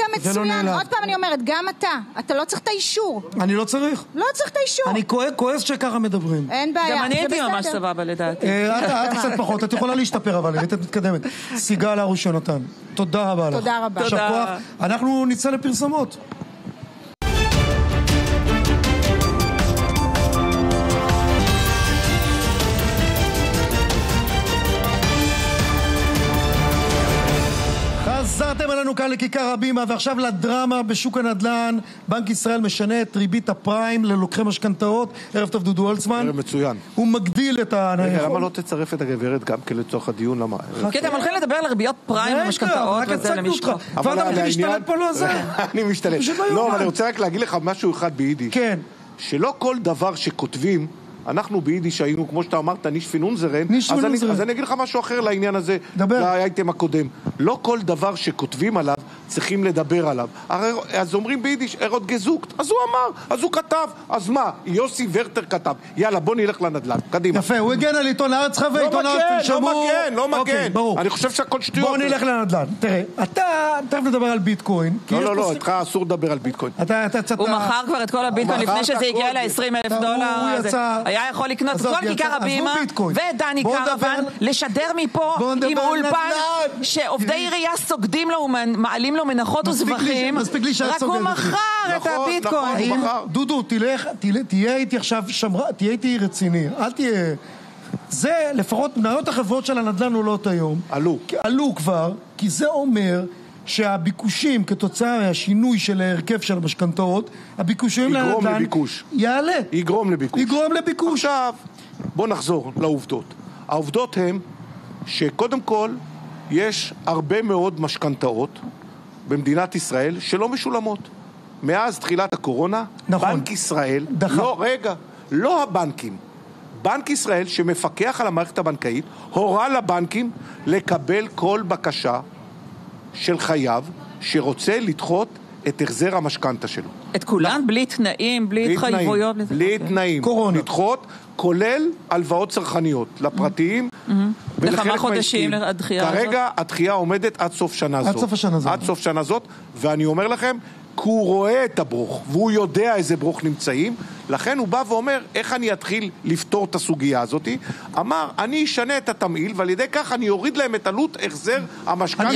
מצוין, עוד פעם אני אומרת, גם אתה, אתה לא צריך את האישור. אני לא צריך. לא צריך את האישור. אני כועס שככה מדברים. אין בעיה. גם אני הייתי ממש סבבה לדעתי. את קצת פחות, את יכולה להשתפר אבל, היית מתקדמת. סיגל הרוש יונתן, תודה רבה לך. תודה רבה. אנחנו נצא לפרסומות. חזרתם אלינו כאן לכיכר הבימה, ועכשיו לדרמה בשוק הנדל"ן. בנק ישראל משנה את ריבית הפריים ללוקחי משכנתאות. ערב טוב דודו הולצמן. ערב מצוין. הוא מגדיל את ה... רגע, למה לא תצרף את הגברת גם כן לצורך הדיון? למה? כי אתם הולכים לדבר על ריביות פריים ומשכנתאות וזה למשכו. ואתה מתחיל להשתלט פה לא זה. אני משתלט. לא, אבל אני רוצה רק להגיד לך משהו אחד ביידיש. כן. שלא כל דבר שכותבים, אנחנו ביידיש היינו, כמו שאתה אמרת, ניש פינונזרן, אז אני, אז אני אגיד לך משהו אחר לעניין הזה, לאייטם הקודם. לא כל דבר שכותבים עליו, צריכים לדבר עליו. הרי, אז אומרים ביידיש, ארות גזוקט, אז הוא אמר, אז הוא כתב, אז מה? יוסי ורטר כתב. יאללה, בוא נלך לנדל"ן, קדימה. יפה, הוא הגן על עיתון הארץ חווה, עיתון הארץ, לא מגן, לא מגן. אני חושב שהכל שטויות. בוא נלך לנדל"ן. תראה, אתה, תכף נדבר על ביטקוין. לא, לא, לא, איתך אסור לדבר על ביטקוין. הוא מכר כבר את כל הביטקוין לפני שזה הגיע ל-עשרים אלף דולר. היה יכול לקנות את כל כיכר הבימה ודני קרוון לשדר מפה עם אולפן שעובדי עירייה סוגדים לו ומעלים לו מנחות וזבחים, רק הוא מכר את הביטקוין. דודו, תהיה איתי עכשיו, תהיה איתי רציני, אל תהיה... זה לפחות מניות החברות של הנדל"ן עולות היום עלו עלו כבר, כי זה אומר שהביקושים כתוצאה מהשינוי של ההרכב של המשכנתאות, הביקושים יגרום לנדל"ן לביקוש. יעלה. יגרום לביקוש. יגרום לביקוש. עכשיו, בוא נחזור לעובדות. העובדות הן שקודם כל יש הרבה מאוד משכנתאות במדינת ישראל שלא משולמות. מאז תחילת הקורונה, נכון. בנק ישראל, דחה. לא, רגע, לא הבנקים. בנק ישראל שמפקח על המערכת הבנקאית, הורה לבנקים לקבל כל בקשה של חייב שרוצה לדחות את החזר המשכנתה שלו. את כולן? בלי תנאים, בלי התחייבויות? בלי תנאים. לדחות, כולל הלוואות צרכניות לפרטיים. לכמה חודשים הדחייה הזאת? כרגע הדחייה עומדת עד סוף שנה זאת. עד סוף השנה זאת. עד סוף שנה זאת, ואני אומר לכם, כי הוא רואה את הברוך, והוא יודע איזה ברוך נמצאים, לכן הוא בא ואומר, איך אני אתחיל לפתור את הסוגיה הזאת? אמר, אני אשנה את התמהיל, ועל ידי כך אני אוריד להם את עלות החזר המשכנתה.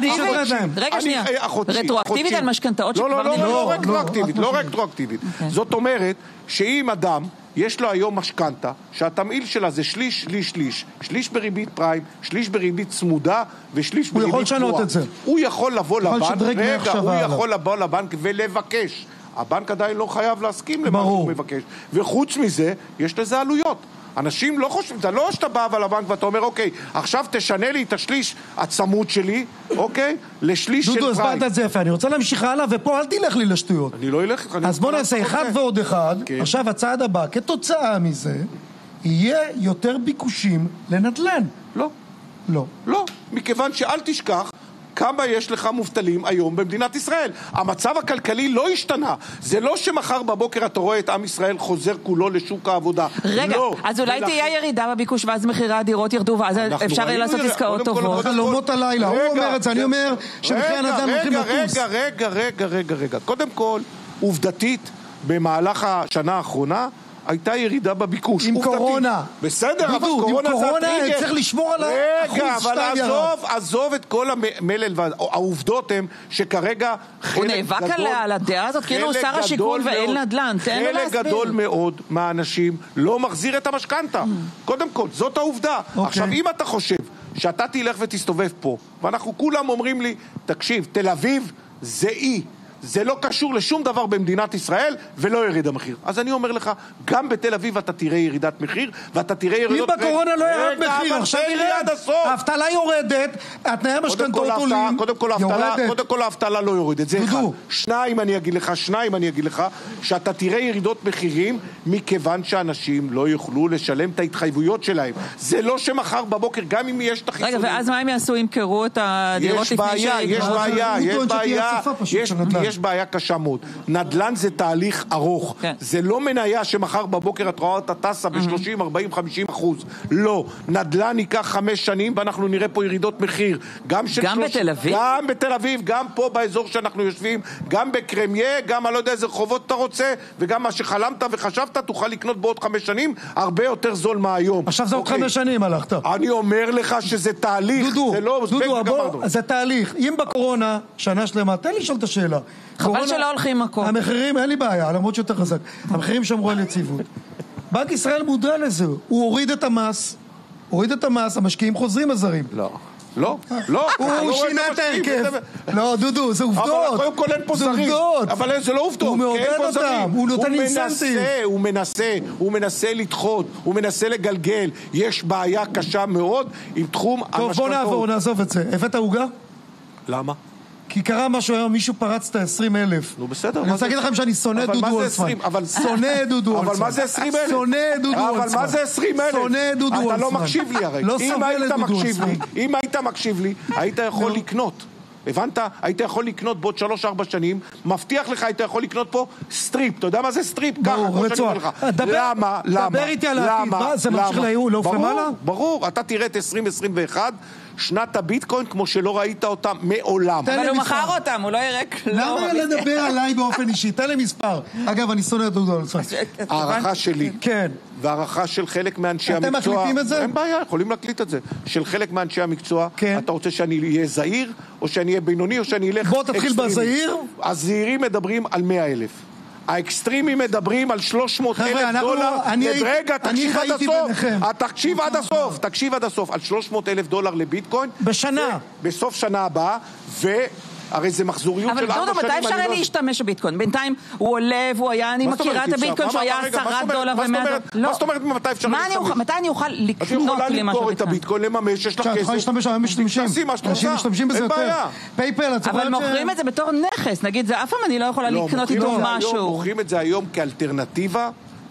רגע שנייה, רטרואקטיבית על משכנתאות לא, שכבר לא, נמכרו. לא רטרואקטיבית, לא רטרואקטיבית. זאת אומרת, שאם אדם יש לו היום משכנתה, שהתמהיל שלה זה שליש, שליש, שליש, שליש בריבית פריים, שליש בריבית צמודה, ושליש בריבית הוא יכול לשנות את זה. הוא יכול לבוא לבנק, רגע, הוא יכול לבוא לבנק ולבקש. הבנק עדיין לא חייב להסכים למה הוא מבקש. וחוץ מזה, יש לזה עלויות. אנשים לא חושבים, זה לא שאתה בא לבנק ואתה אומר, אוקיי, עכשיו תשנה לי את השליש הצמוד שלי, אוקיי, לשליש של פריים. דודו, הסברת את זה יפה, אני רוצה להמשיך הלאה, ופה אל תלך לי לשטויות. אני לא אלך. אז בוא נעשה אחד ועוד אחד, עכשיו הצעד הבא, כתוצאה מזה, יהיה יותר ביקושים לנדל"ן. לא. לא. לא, מכיוון שאל תשכח, כמה יש לך מובטלים היום במדינת ישראל. המצב הכלכלי לא השתנה. זה לא שמחר בבוקר אתה רואה את עם ישראל חוזר כולו לשוק העבודה. רגע, לא. אז אולי ולכן... תהיה ירידה בביקוש ואז מחירי הדירות ירדו ואז אפשר יהיה לעשות עסקאות טובות. חלומות הלילה, הוא אומר את זה, אני אומר שמחירי הנדל"ן הולכים לטוס. רגע, רגע, רגע, רגע, רגע. קודם כל, עובדתית, במהלך השנה האחרונה, הייתה ירידה בביקוש. עם קורונה. בסדר, אבל קורונה זה הטריגר. צריך לשמור על האחוז רגע, אבל עזוב, עזוב את כל המלל, העובדות הן שכרגע הוא נאבק על הדעה הזאת, כאילו הוא שר השיכון ואין נדל"ן, תן לו להסביר. חלק גדול מאוד מהאנשים לא מחזיר את המשכנתה. קודם כל, זאת העובדה. עכשיו, אם אתה חושב שאתה תלך ותסתובב פה, ואנחנו כולם אומרים לי, תקשיב, תל אביב זה אי. זה לא קשור לשום דבר במדינת ישראל, ולא יריד המחיר. אז אני אומר לך, גם בתל אביב אתה תראה ירידת מחיר, ואתה תראה ירידות... אם בקורונה לא ירד מחיר, עכשיו ירד. האבטלה יורדת, התנאי המשכנתאות עולים, יורדת. קודם כל האבטלה לא יורדת, זה אחד. שניים אני אגיד לך, שניים אני אגיד לך, שאתה תראה ירידות מחירים, מכיוון שאנשים לא יוכלו לשלם את ההתחייבויות שלהם. זה לא שמחר בבוקר, גם אם יש את החיסונים. רגע, ואז מה הם יעשו? ימכרו את הדירות לפני יש בעיה, יש בעיה, יש בעיה. יש בעיה קשה מאוד. נדל"ן זה תהליך ארוך. כן. זה לא מניה שמחר בבוקר את רואה אותה טסה ב-שלושים, ארבעים, חמישים אחוז. לא. נדל"ן ייקח חמש שנים ואנחנו נראה פה ירידות מחיר. גם של גם שלוש... בתל אביב? גם בתל אביב, גם פה באזור שאנחנו יושבים, גם בקרמיה, גם אני לא יודע איזה רחובות אתה רוצה, וגם מה שחלמת וחשבת תוכל לקנות בעוד חמש שנים, הרבה יותר זול מהיום. עכשיו זה עוד אוקיי. חמש שנים הלכת. אני אומר לך שזה תהליך. דודו, זה לא דודו, בוא, זה תהליך. אם בקורונה, שנה שלמה, תן לי לשאול את השאלה. חבל קורונה, שלא הולכים מקום. המחירים, אין לי בעיה, למרות שיותר חזק. המחירים שמרו על יציבות. בנק ישראל מודע לזה. הוא הוריד את המס, הוריד את המס, המשקיעים חוזרים הזרים. לא. לא, לא. הוא שינה את ההרכב. לא, דודו, זה עובדות. אבל קודם כל אין פה זרים. אבל זה לא עובדות. הוא מעודד אותם, הוא נותן אינסנטיב. הוא מנסה, הוא מנסה לדחות, הוא מנסה לגלגל. יש בעיה קשה מאוד עם תחום המשכנתאות. טוב, בוא נעבור, נעזוב את זה. הבאת עוגה? למה? כי קרה משהו היום, מישהו פרץ את ה-עשרים אלף. נו בסדר. אני רוצה להגיד לכם שאני שונא דודו אולסמן. שונא דודו אולסמן. אבל מה זה עשרים אלף? שונא דודו אולסמן. אבל מה זה עשרים אלף? שונא דודו אולסמן. אתה לא מקשיב לי הרי. לא אם סובל היית את דודו מקשיב לי, אולסמן. אם היית מקשיב לי, היית יכול לקנות. הבנת? היית יכול לקנות בעוד שלוש ארבע שנים, מבטיח לך היית יכול לקנות פה סטריפ. אתה יודע מה זה סטריפ? ברור, רצוע. למה? למה? דבר איתי על העתיד. מה? זה ממשיך לעוף למעלה? ברור, אתה תראה את עשרים עשרים ואחת, שנת הביטקוין כמו שלא ראית אותה מעולם. אבל הוא מכר אותם, הוא לא יראה כלום. למה לדבר עליי באופן אישי? תן לי מספר. אגב, אני שונא את דודו אולסמן. הערכה שלי. כן. והערכה של חלק מאנשי אתם המקצוע. מקליטים את זה? אין בעיה, יכולים להקליט את זה. של חלק מאנשי המקצוע. כן. אתה רוצה שאני אהיה זהיר, או שאני אהיה בינוני, או שאני אלך... בוא תתחיל בזהיר. הזהירים מדברים על מאה אלף. האקסטרימים מדברים על שלוש מאות אלף דולר. רגע, תקשיב עד הסוף. תקשיב עד הסוף. תקשיב עד הסוף. על שלוש מאות אלף דולר לביטקוין. בשנה. בסוף שנה הבאה. והרי זה מחזוריות של ארבע שנים. אבל דודו, מתי אפשר להשתמש בביטקוין? בינתיים הוא עולה והוא היה, אני מכירה את הביטקוין שהוא היה עשרה דולר ומאה דולר. מה זאת אומרת מתי אפשר להשתמש? מתי אני אוכל לקנות לי משהו ביטקוין? את למכור את הביטקוין, לממש, יש לך כסף. אתה יכול להשתמש, היום משתמשים. אנשים משתמשים בזה יותר. פייפל, אבל מוכרים את זה בתור נכס. נגיד, זה אף פעם אני לא יכולה לקנות איתו משהו. מוכרים את זה היום כאלטרנטיבה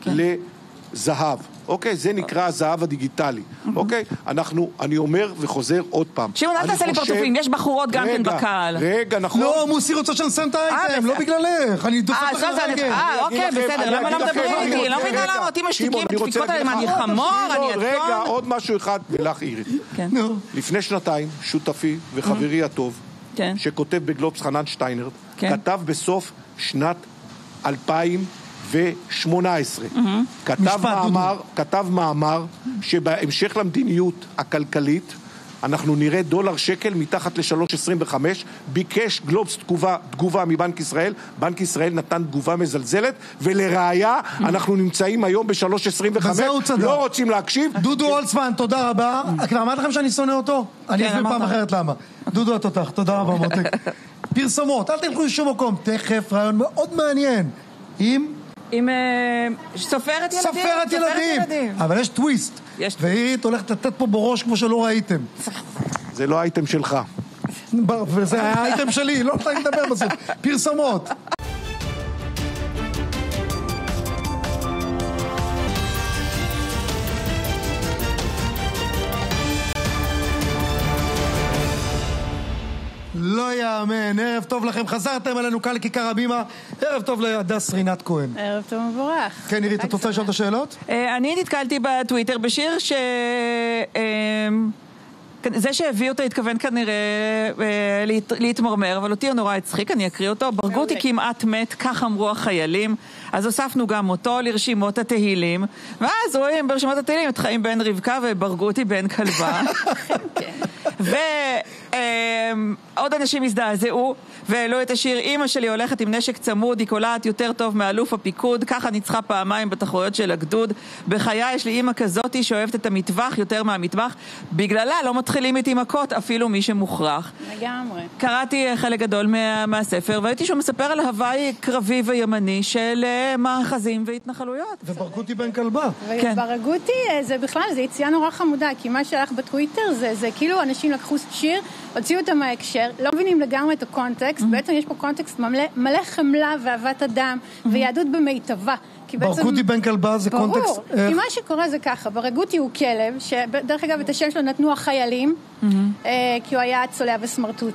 לזהב. אוקיי, זה נקרא הזהב הדיגיטלי. אוקיי, אנחנו, אני אומר וחוזר עוד פעם. שמעון, אל תעשה לי פרצופים, יש בחורות גם כן בקהל. רגע, נכון. לא, מוסי רוצה שנסיים את האייטם, לא בגללך. אני דופק לך רגל. אה, אוקיי, בסדר, למה לא מדברים איתי? לא מבינה למה אותי משתיקים, דפיקות עליהם, אני חמור, אני אצון. רגע, עוד משהו אחד, ולך אירית. לפני שנתיים, שותפי וחברי הטוב, שכותב בגלובס חנן שטיינר, כתב בסוף שנת אלפיים ושמונה עשרה. כתב מאמר, כתב מאמר שבהמשך למדיניות הכלכלית אנחנו נראה דולר שקל מתחת ל-שלוש עשרים וחמש. ביקש גלובס תגובה, תגובה מבנק ישראל. בנק ישראל נתן תגובה מזלזלת, ולראיה אנחנו נמצאים היום ב-שלוש עשרים וחמש. לא רוצים להקשיב. דודו אולסמן, תודה רבה. כבר אמרתי לכם שאני שונא אותו? אני אסביר פעם אחרת למה. דודו התותח, תודה רבה מותק. פרסומות, אל תלכו לשום מקום. תכף, רעיון מאוד מעניין. עם... עם סופרת ילדים. סופרת ילדים. אבל יש טוויסט. והיא הולכת לתת פה בראש כמו שלא ראיתם. זה לא האייטם שלך. וזה האייטם שלי, לא נתן לדבר בסוף. פרסומות. לא יאמן, ערב טוב לכם, חזרתם אלינו כאן לכיכר הבימה, ערב טוב להדס רינת כהן. ערב טוב מבורך. כן, עירית, את רוצה לשאול את השאלות? אני נתקלתי בטוויטר בשיר ש... זה שהביא אותו התכוון כנראה להתמרמר, אבל אותי הוא נורא הצחיק, אני אקריא אותו. ברגותי כמעט מת, כך אמרו החיילים, אז הוספנו גם אותו לרשימות התהילים, ואז רואים ברשימות התהילים את חיים בן רבקה וברגותי בן כלבה. ועוד אנשים הזדעזעו והעלו את השיר אמא שלי הולכת עם נשק צמוד, היא קולעת יותר טוב מאלוף הפיקוד, ככה ניצחה פעמיים בתחרויות של הגדוד. בחיי יש לי אמא כזאתי שאוהבת את המטבח יותר מהמטבח, בגללה לא מתחילים איתי מכות אפילו מי שמוכרח. לגמרי. קראתי חלק גדול מה, מהספר והייתי שהוא מספר על הוואי קרבי וימני של מאחזים והתנחלויות. וברגותי בן כלבה. וברגותי זה בכלל זה יציאה נורא חמודה, כי מה שהלך בטוויטר זה, זה כאילו אנשים לקחו שיר, הוציאו אותם מההקשר, לא מבינים לגמרי את הקונטקסט, בעצם יש פה קונטקסט מלא חמלה ואהבת אדם ויהדות במיטבה. ברגותי בן כלבה זה קונטקסט... ברור, כי מה שקורה זה ככה, ברגותי הוא כלב, שדרך אגב את השם שלו נתנו החיילים, כי הוא היה צולע וסמרטוטי,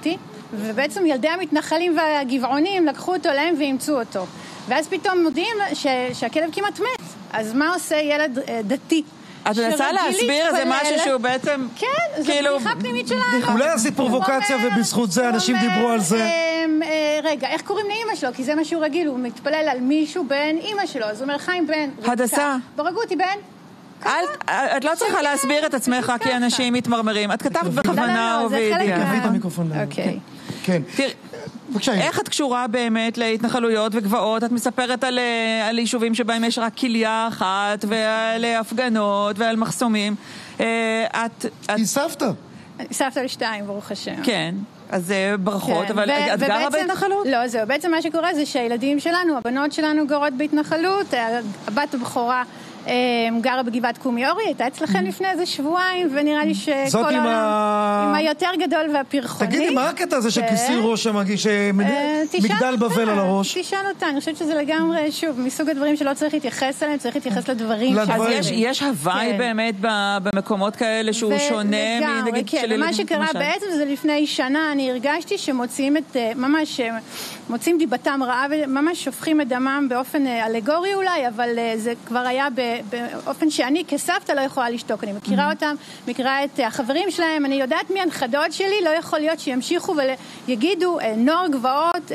ובעצם ילדי המתנחלים והגבעונים לקחו אותו להם ואימצו אותו. ואז פתאום מודיעים ש- שהכלב כמעט מת. אז מה עושה ילד אה, דתי? את מנסה להסביר איזה משהו שהוא בעצם... כן, זו בדיחה פנימית שלנו. אולי עשי פרובוקציה ובזכות זה אנשים דיברו על זה. רגע, איך קוראים לאמא שלו? כי זה מה שהוא רגיל, הוא מתפלל על מישהו בן אמא שלו. אז הוא אומר, חיים בן... הדסה. ברגו אותי בן. את לא צריכה להסביר את עצמך כי אנשים מתמרמרים. את כתבת בכוונה ובידיעה. תביא את המיקרופון. אוקיי. כן. איך את קשורה באמת להתנחלויות וגבעות? את מספרת על, על יישובים שבהם יש רק כליה אחת ועל הפגנות ועל מחסומים. את, היא סבתא. סבתא לשתיים, ברוך השם. כן. אז ברכות, אבל את גרה בהתנחלות? לא, זהו. בעצם מה שקורה זה שהילדים שלנו, הבנות שלנו גרות בהתנחלות, הבת הבכורה גרה בגבעת קומי אורי, הייתה אצלכם לפני איזה שבועיים, ונראה לי שכל העולם, עם היותר גדול והפרחוני. תגידי, מה הקטע הזה של כיסי ראש שמגיש מגדל בבל על הראש? תשאל אותה, אני חושבת שזה לגמרי, שוב, מסוג הדברים שלא צריך להתייחס אליהם, צריך להתייחס לדברים. אז יש הוואי באמת במקומות כאלה שהוא שונה, נגיד של ילדים? מה שקרה בעצם זה לפני שנה, אני הרגשתי שמוציאים את, ממש, מוציאים דיבתם רעה, וממש שופכים את דמם באופן אלגורי אולי, אבל זה כבר היה באופן שאני כסבתא לא יכולה לשתוק. אני מכירה אותם, מכירה את החברים שלהם, אני יודעת מי הנכדות שלי, לא יכול להיות שימשיכו ויגידו נוער גבעות,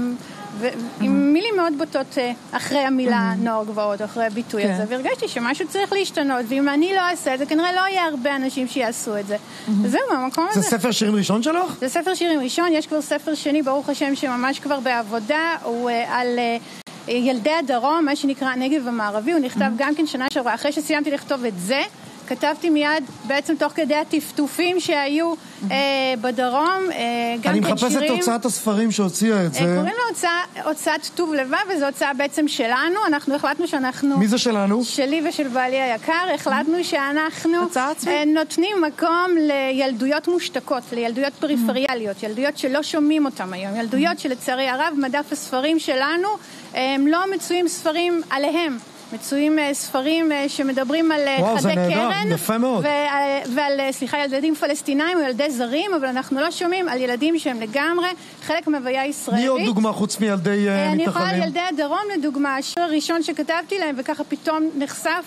עם מילים מאוד בוטות אחרי המילה נוער גבעות, אחרי הביטוי הזה, והרגשתי שמשהו צריך להשתנות, ואם אני לא אעשה את זה, כנראה לא יהיה הרבה אנשים שיעשו את זה. וזהו, מהמקום הזה. זה ספר שירים ראשון שלך? זה ספר שירים ראשון, יש כבר ספר שני, ברוך השם, שממש כבר בעבודה, הוא על ילדי הדרום, מה שנקרא הנגב המערבי, הוא נכתב גם כן שנה שעברה. אחרי שסיימתי לכתוב את זה, כתבתי מיד בעצם תוך כדי הטפטופים שהיו בדרום, גם אני כן מחפש את שירים. הוצאת הספרים שהוציאה את זה. קוראים לה הוצאת טוב לבב, וזו הוצאה בעצם שלנו. אנחנו החלטנו שאנחנו... מי זה שלנו? שלי ושל בעלי היקר. החלטנו שאנחנו נותנים מקום לילדויות מושתקות, לילדויות פריפריאליות, ילדויות שלא שומעים אותם היום, ילדויות שלצערי הרב מדף הספרים שלנו הם לא מצויים ספרים עליהם. מצויים ספרים שמדברים על חדי קרן ועל, סליחה, ילדים פלסטינאים או ילדי זרים, אבל אנחנו לא שומעים על ילדים שהם לגמרי חלק מהוויה ישראלית. מי עוד דוגמה חוץ מילדי מתנחלים? אני יכולה על ילדי הדרום לדוגמה, השיר הראשון שכתבתי להם וככה פתאום נחשף,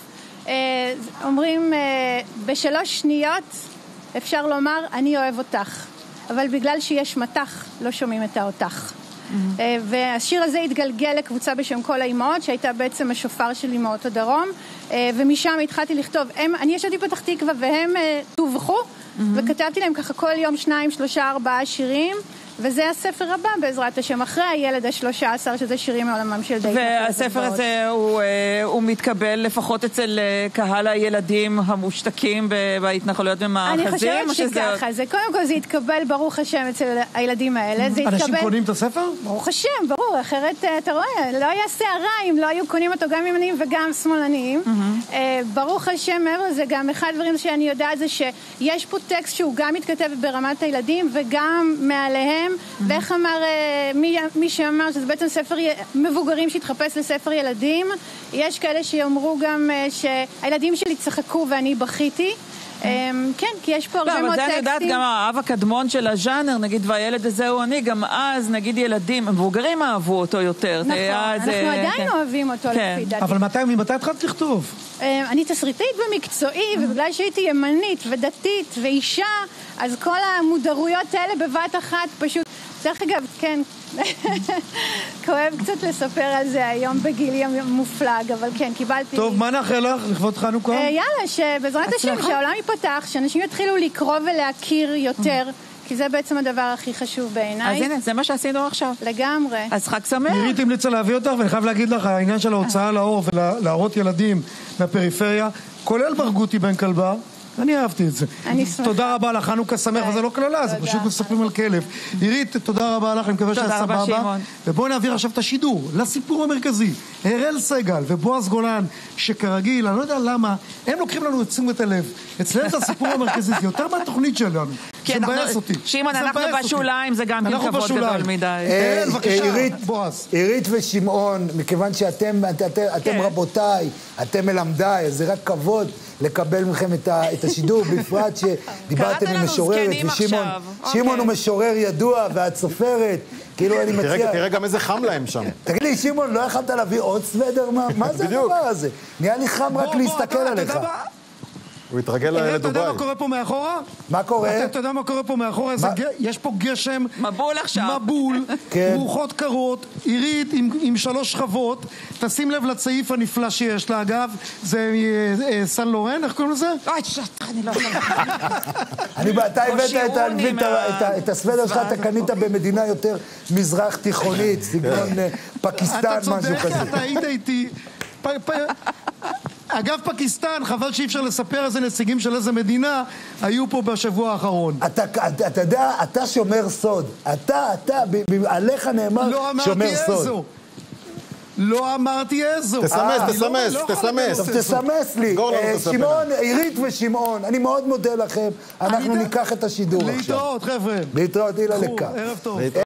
אומרים בשלוש שניות אפשר לומר אני אוהב אותך, אבל בגלל שיש מתח לא שומעים את האותך. Mm-hmm. והשיר הזה התגלגל לקבוצה בשם כל האימהות, שהייתה בעצם השופר של אימהות הדרום, ומשם התחלתי לכתוב, הם, אני ישבתי פתח תקווה והם תובחו, mm-hmm. וכתבתי להם ככה כל יום שניים, שלושה, ארבעה שירים, וזה הספר הבא בעזרת השם, אחרי הילד השלושה עשר, שזה שירים מעולמם של די. והספר הזה הוא, הוא מתקבל לפחות אצל קהל הילדים המושתקים בהתנחלויות ומאחזים? אני חושבת שככה, זה קודם כל זה יתקבל ברוך השם אצל הילדים האלה. זה אנשים יתקבל... קונים את הספר? ברוך השם, ברור, אחרת אתה רואה, לא היה שערה אם לא היו קונים אותו גם ימניים וגם שמאלניים. Mm-hmm. ברוך השם, מעבר לזה, גם אחד הדברים שאני יודעת זה שיש פה טקסט שהוא גם מתכתב ברמת הילדים וגם מעליהם. ואיך אמר מי, מי שאמר שזה בעצם ספר מבוגרים שהתחפש לספר ילדים, יש כאלה שיאמרו גם שהילדים שלי צחקו ואני בכיתי. כן, כי יש פה הרבה מאוד טקסטים. אבל זה אני יודעת גם האב הקדמון של הז'אנר, נגיד, והילד הזה הוא אני, גם אז נגיד ילדים, מבוגרים אהבו אותו יותר. נכון, אנחנו עדיין אוהבים אותו לפי דעתי. אבל מתי התחלת לכתוב? אני תסריטאית במקצועי, ובגלל שהייתי ימנית ודתית ואישה, אז כל המודרויות האלה בבת אחת פשוט, דרך אגב, כן, כואב קצת לספר על זה היום בגילי המופלג, אבל כן, קיבלתי... טוב, מה נאחל לך לכבוד חנוכה? יאללה, שבעזרת השם, שהעולם ייפתח, שאנשים יתחילו לקרוא ולהכיר יותר, כי זה בעצם הדבר הכי חשוב בעיניי. אז הנה, זה מה שעשינו עכשיו. לגמרי. אז חג שמח. נירית המליצה להביא אותך, ואני חייב להגיד לך, העניין של ההוצאה לאור ולהראות ילדים מהפריפריה, כולל ברגותי בן כלבה, אני אהבתי את זה. תודה רבה לך, חנוכה שמח, וזה לא כללה, זה פשוט מספרים על כלב. עירית, תודה רבה לך, אני מקווה שאת סבבה. ובואו נעביר עכשיו את השידור לסיפור המרכזי. הראל סגל ובועז גולן, שכרגיל, אני לא יודע למה, הם לוקחים לנו את תשומת הלב. אצלנו זה הסיפור המרכזי, זה יותר מהתוכנית שלנו. זה מבאס אותי. שמעון, אנחנו בשוליים, זה גם כן כבוד גדול מדי. כן, בבקשה, בועז. עירית ושמעון, מכיוון שאתם רבותיי, אתם מלמדיי, אז זה רק כבוד לקבל מכם את השידור, בפרט שדיברתם עם משוררת, ושמעון הוא משורר ידוע, ואת סופרת, כאילו אני מציע... תראה גם איזה חם להם שם. תגיד לי, שמעון, לא יכלת להביא עוד סוודר? מה זה הדבר הזה? נהיה לי חם רק להסתכל עליך. הוא התרגל לדוביי. אתה יודע מה קורה פה מאחורה? מה קורה? אתה יודע מה קורה פה מאחורה? יש פה גשם. מבול עכשיו. מבול. רוחות קרות. עירית עם שלוש שכבות. תשים לב לצעיף הנפלא שיש לה, אגב. זה סן לורן, איך קוראים לזה? אוי, שט, אני לא יכולה. אני אתה הבאת את הסוודר שלך, אתה קנית במדינה יותר מזרח תיכונית, סגנון פקיסטן, משהו כזה. אתה היית איתי... אגב פקיסטן, חבל שאי אפשר לספר איזה נציגים של איזה מדינה היו פה בשבוע האחרון. אתה, אתה יודע, אתה שומר סוד. אתה, אתה, עליך נאמר שומר סוד. לא אמרתי איזו. תסמס, תסמס, תסמס. תסמס לי. שמעון, עירית ושמעון, אני מאוד מודה לכם. אנחנו ניקח את השידור עכשיו. להתראות, חבר'ה. להתראות, אילה לקה. ערב טוב.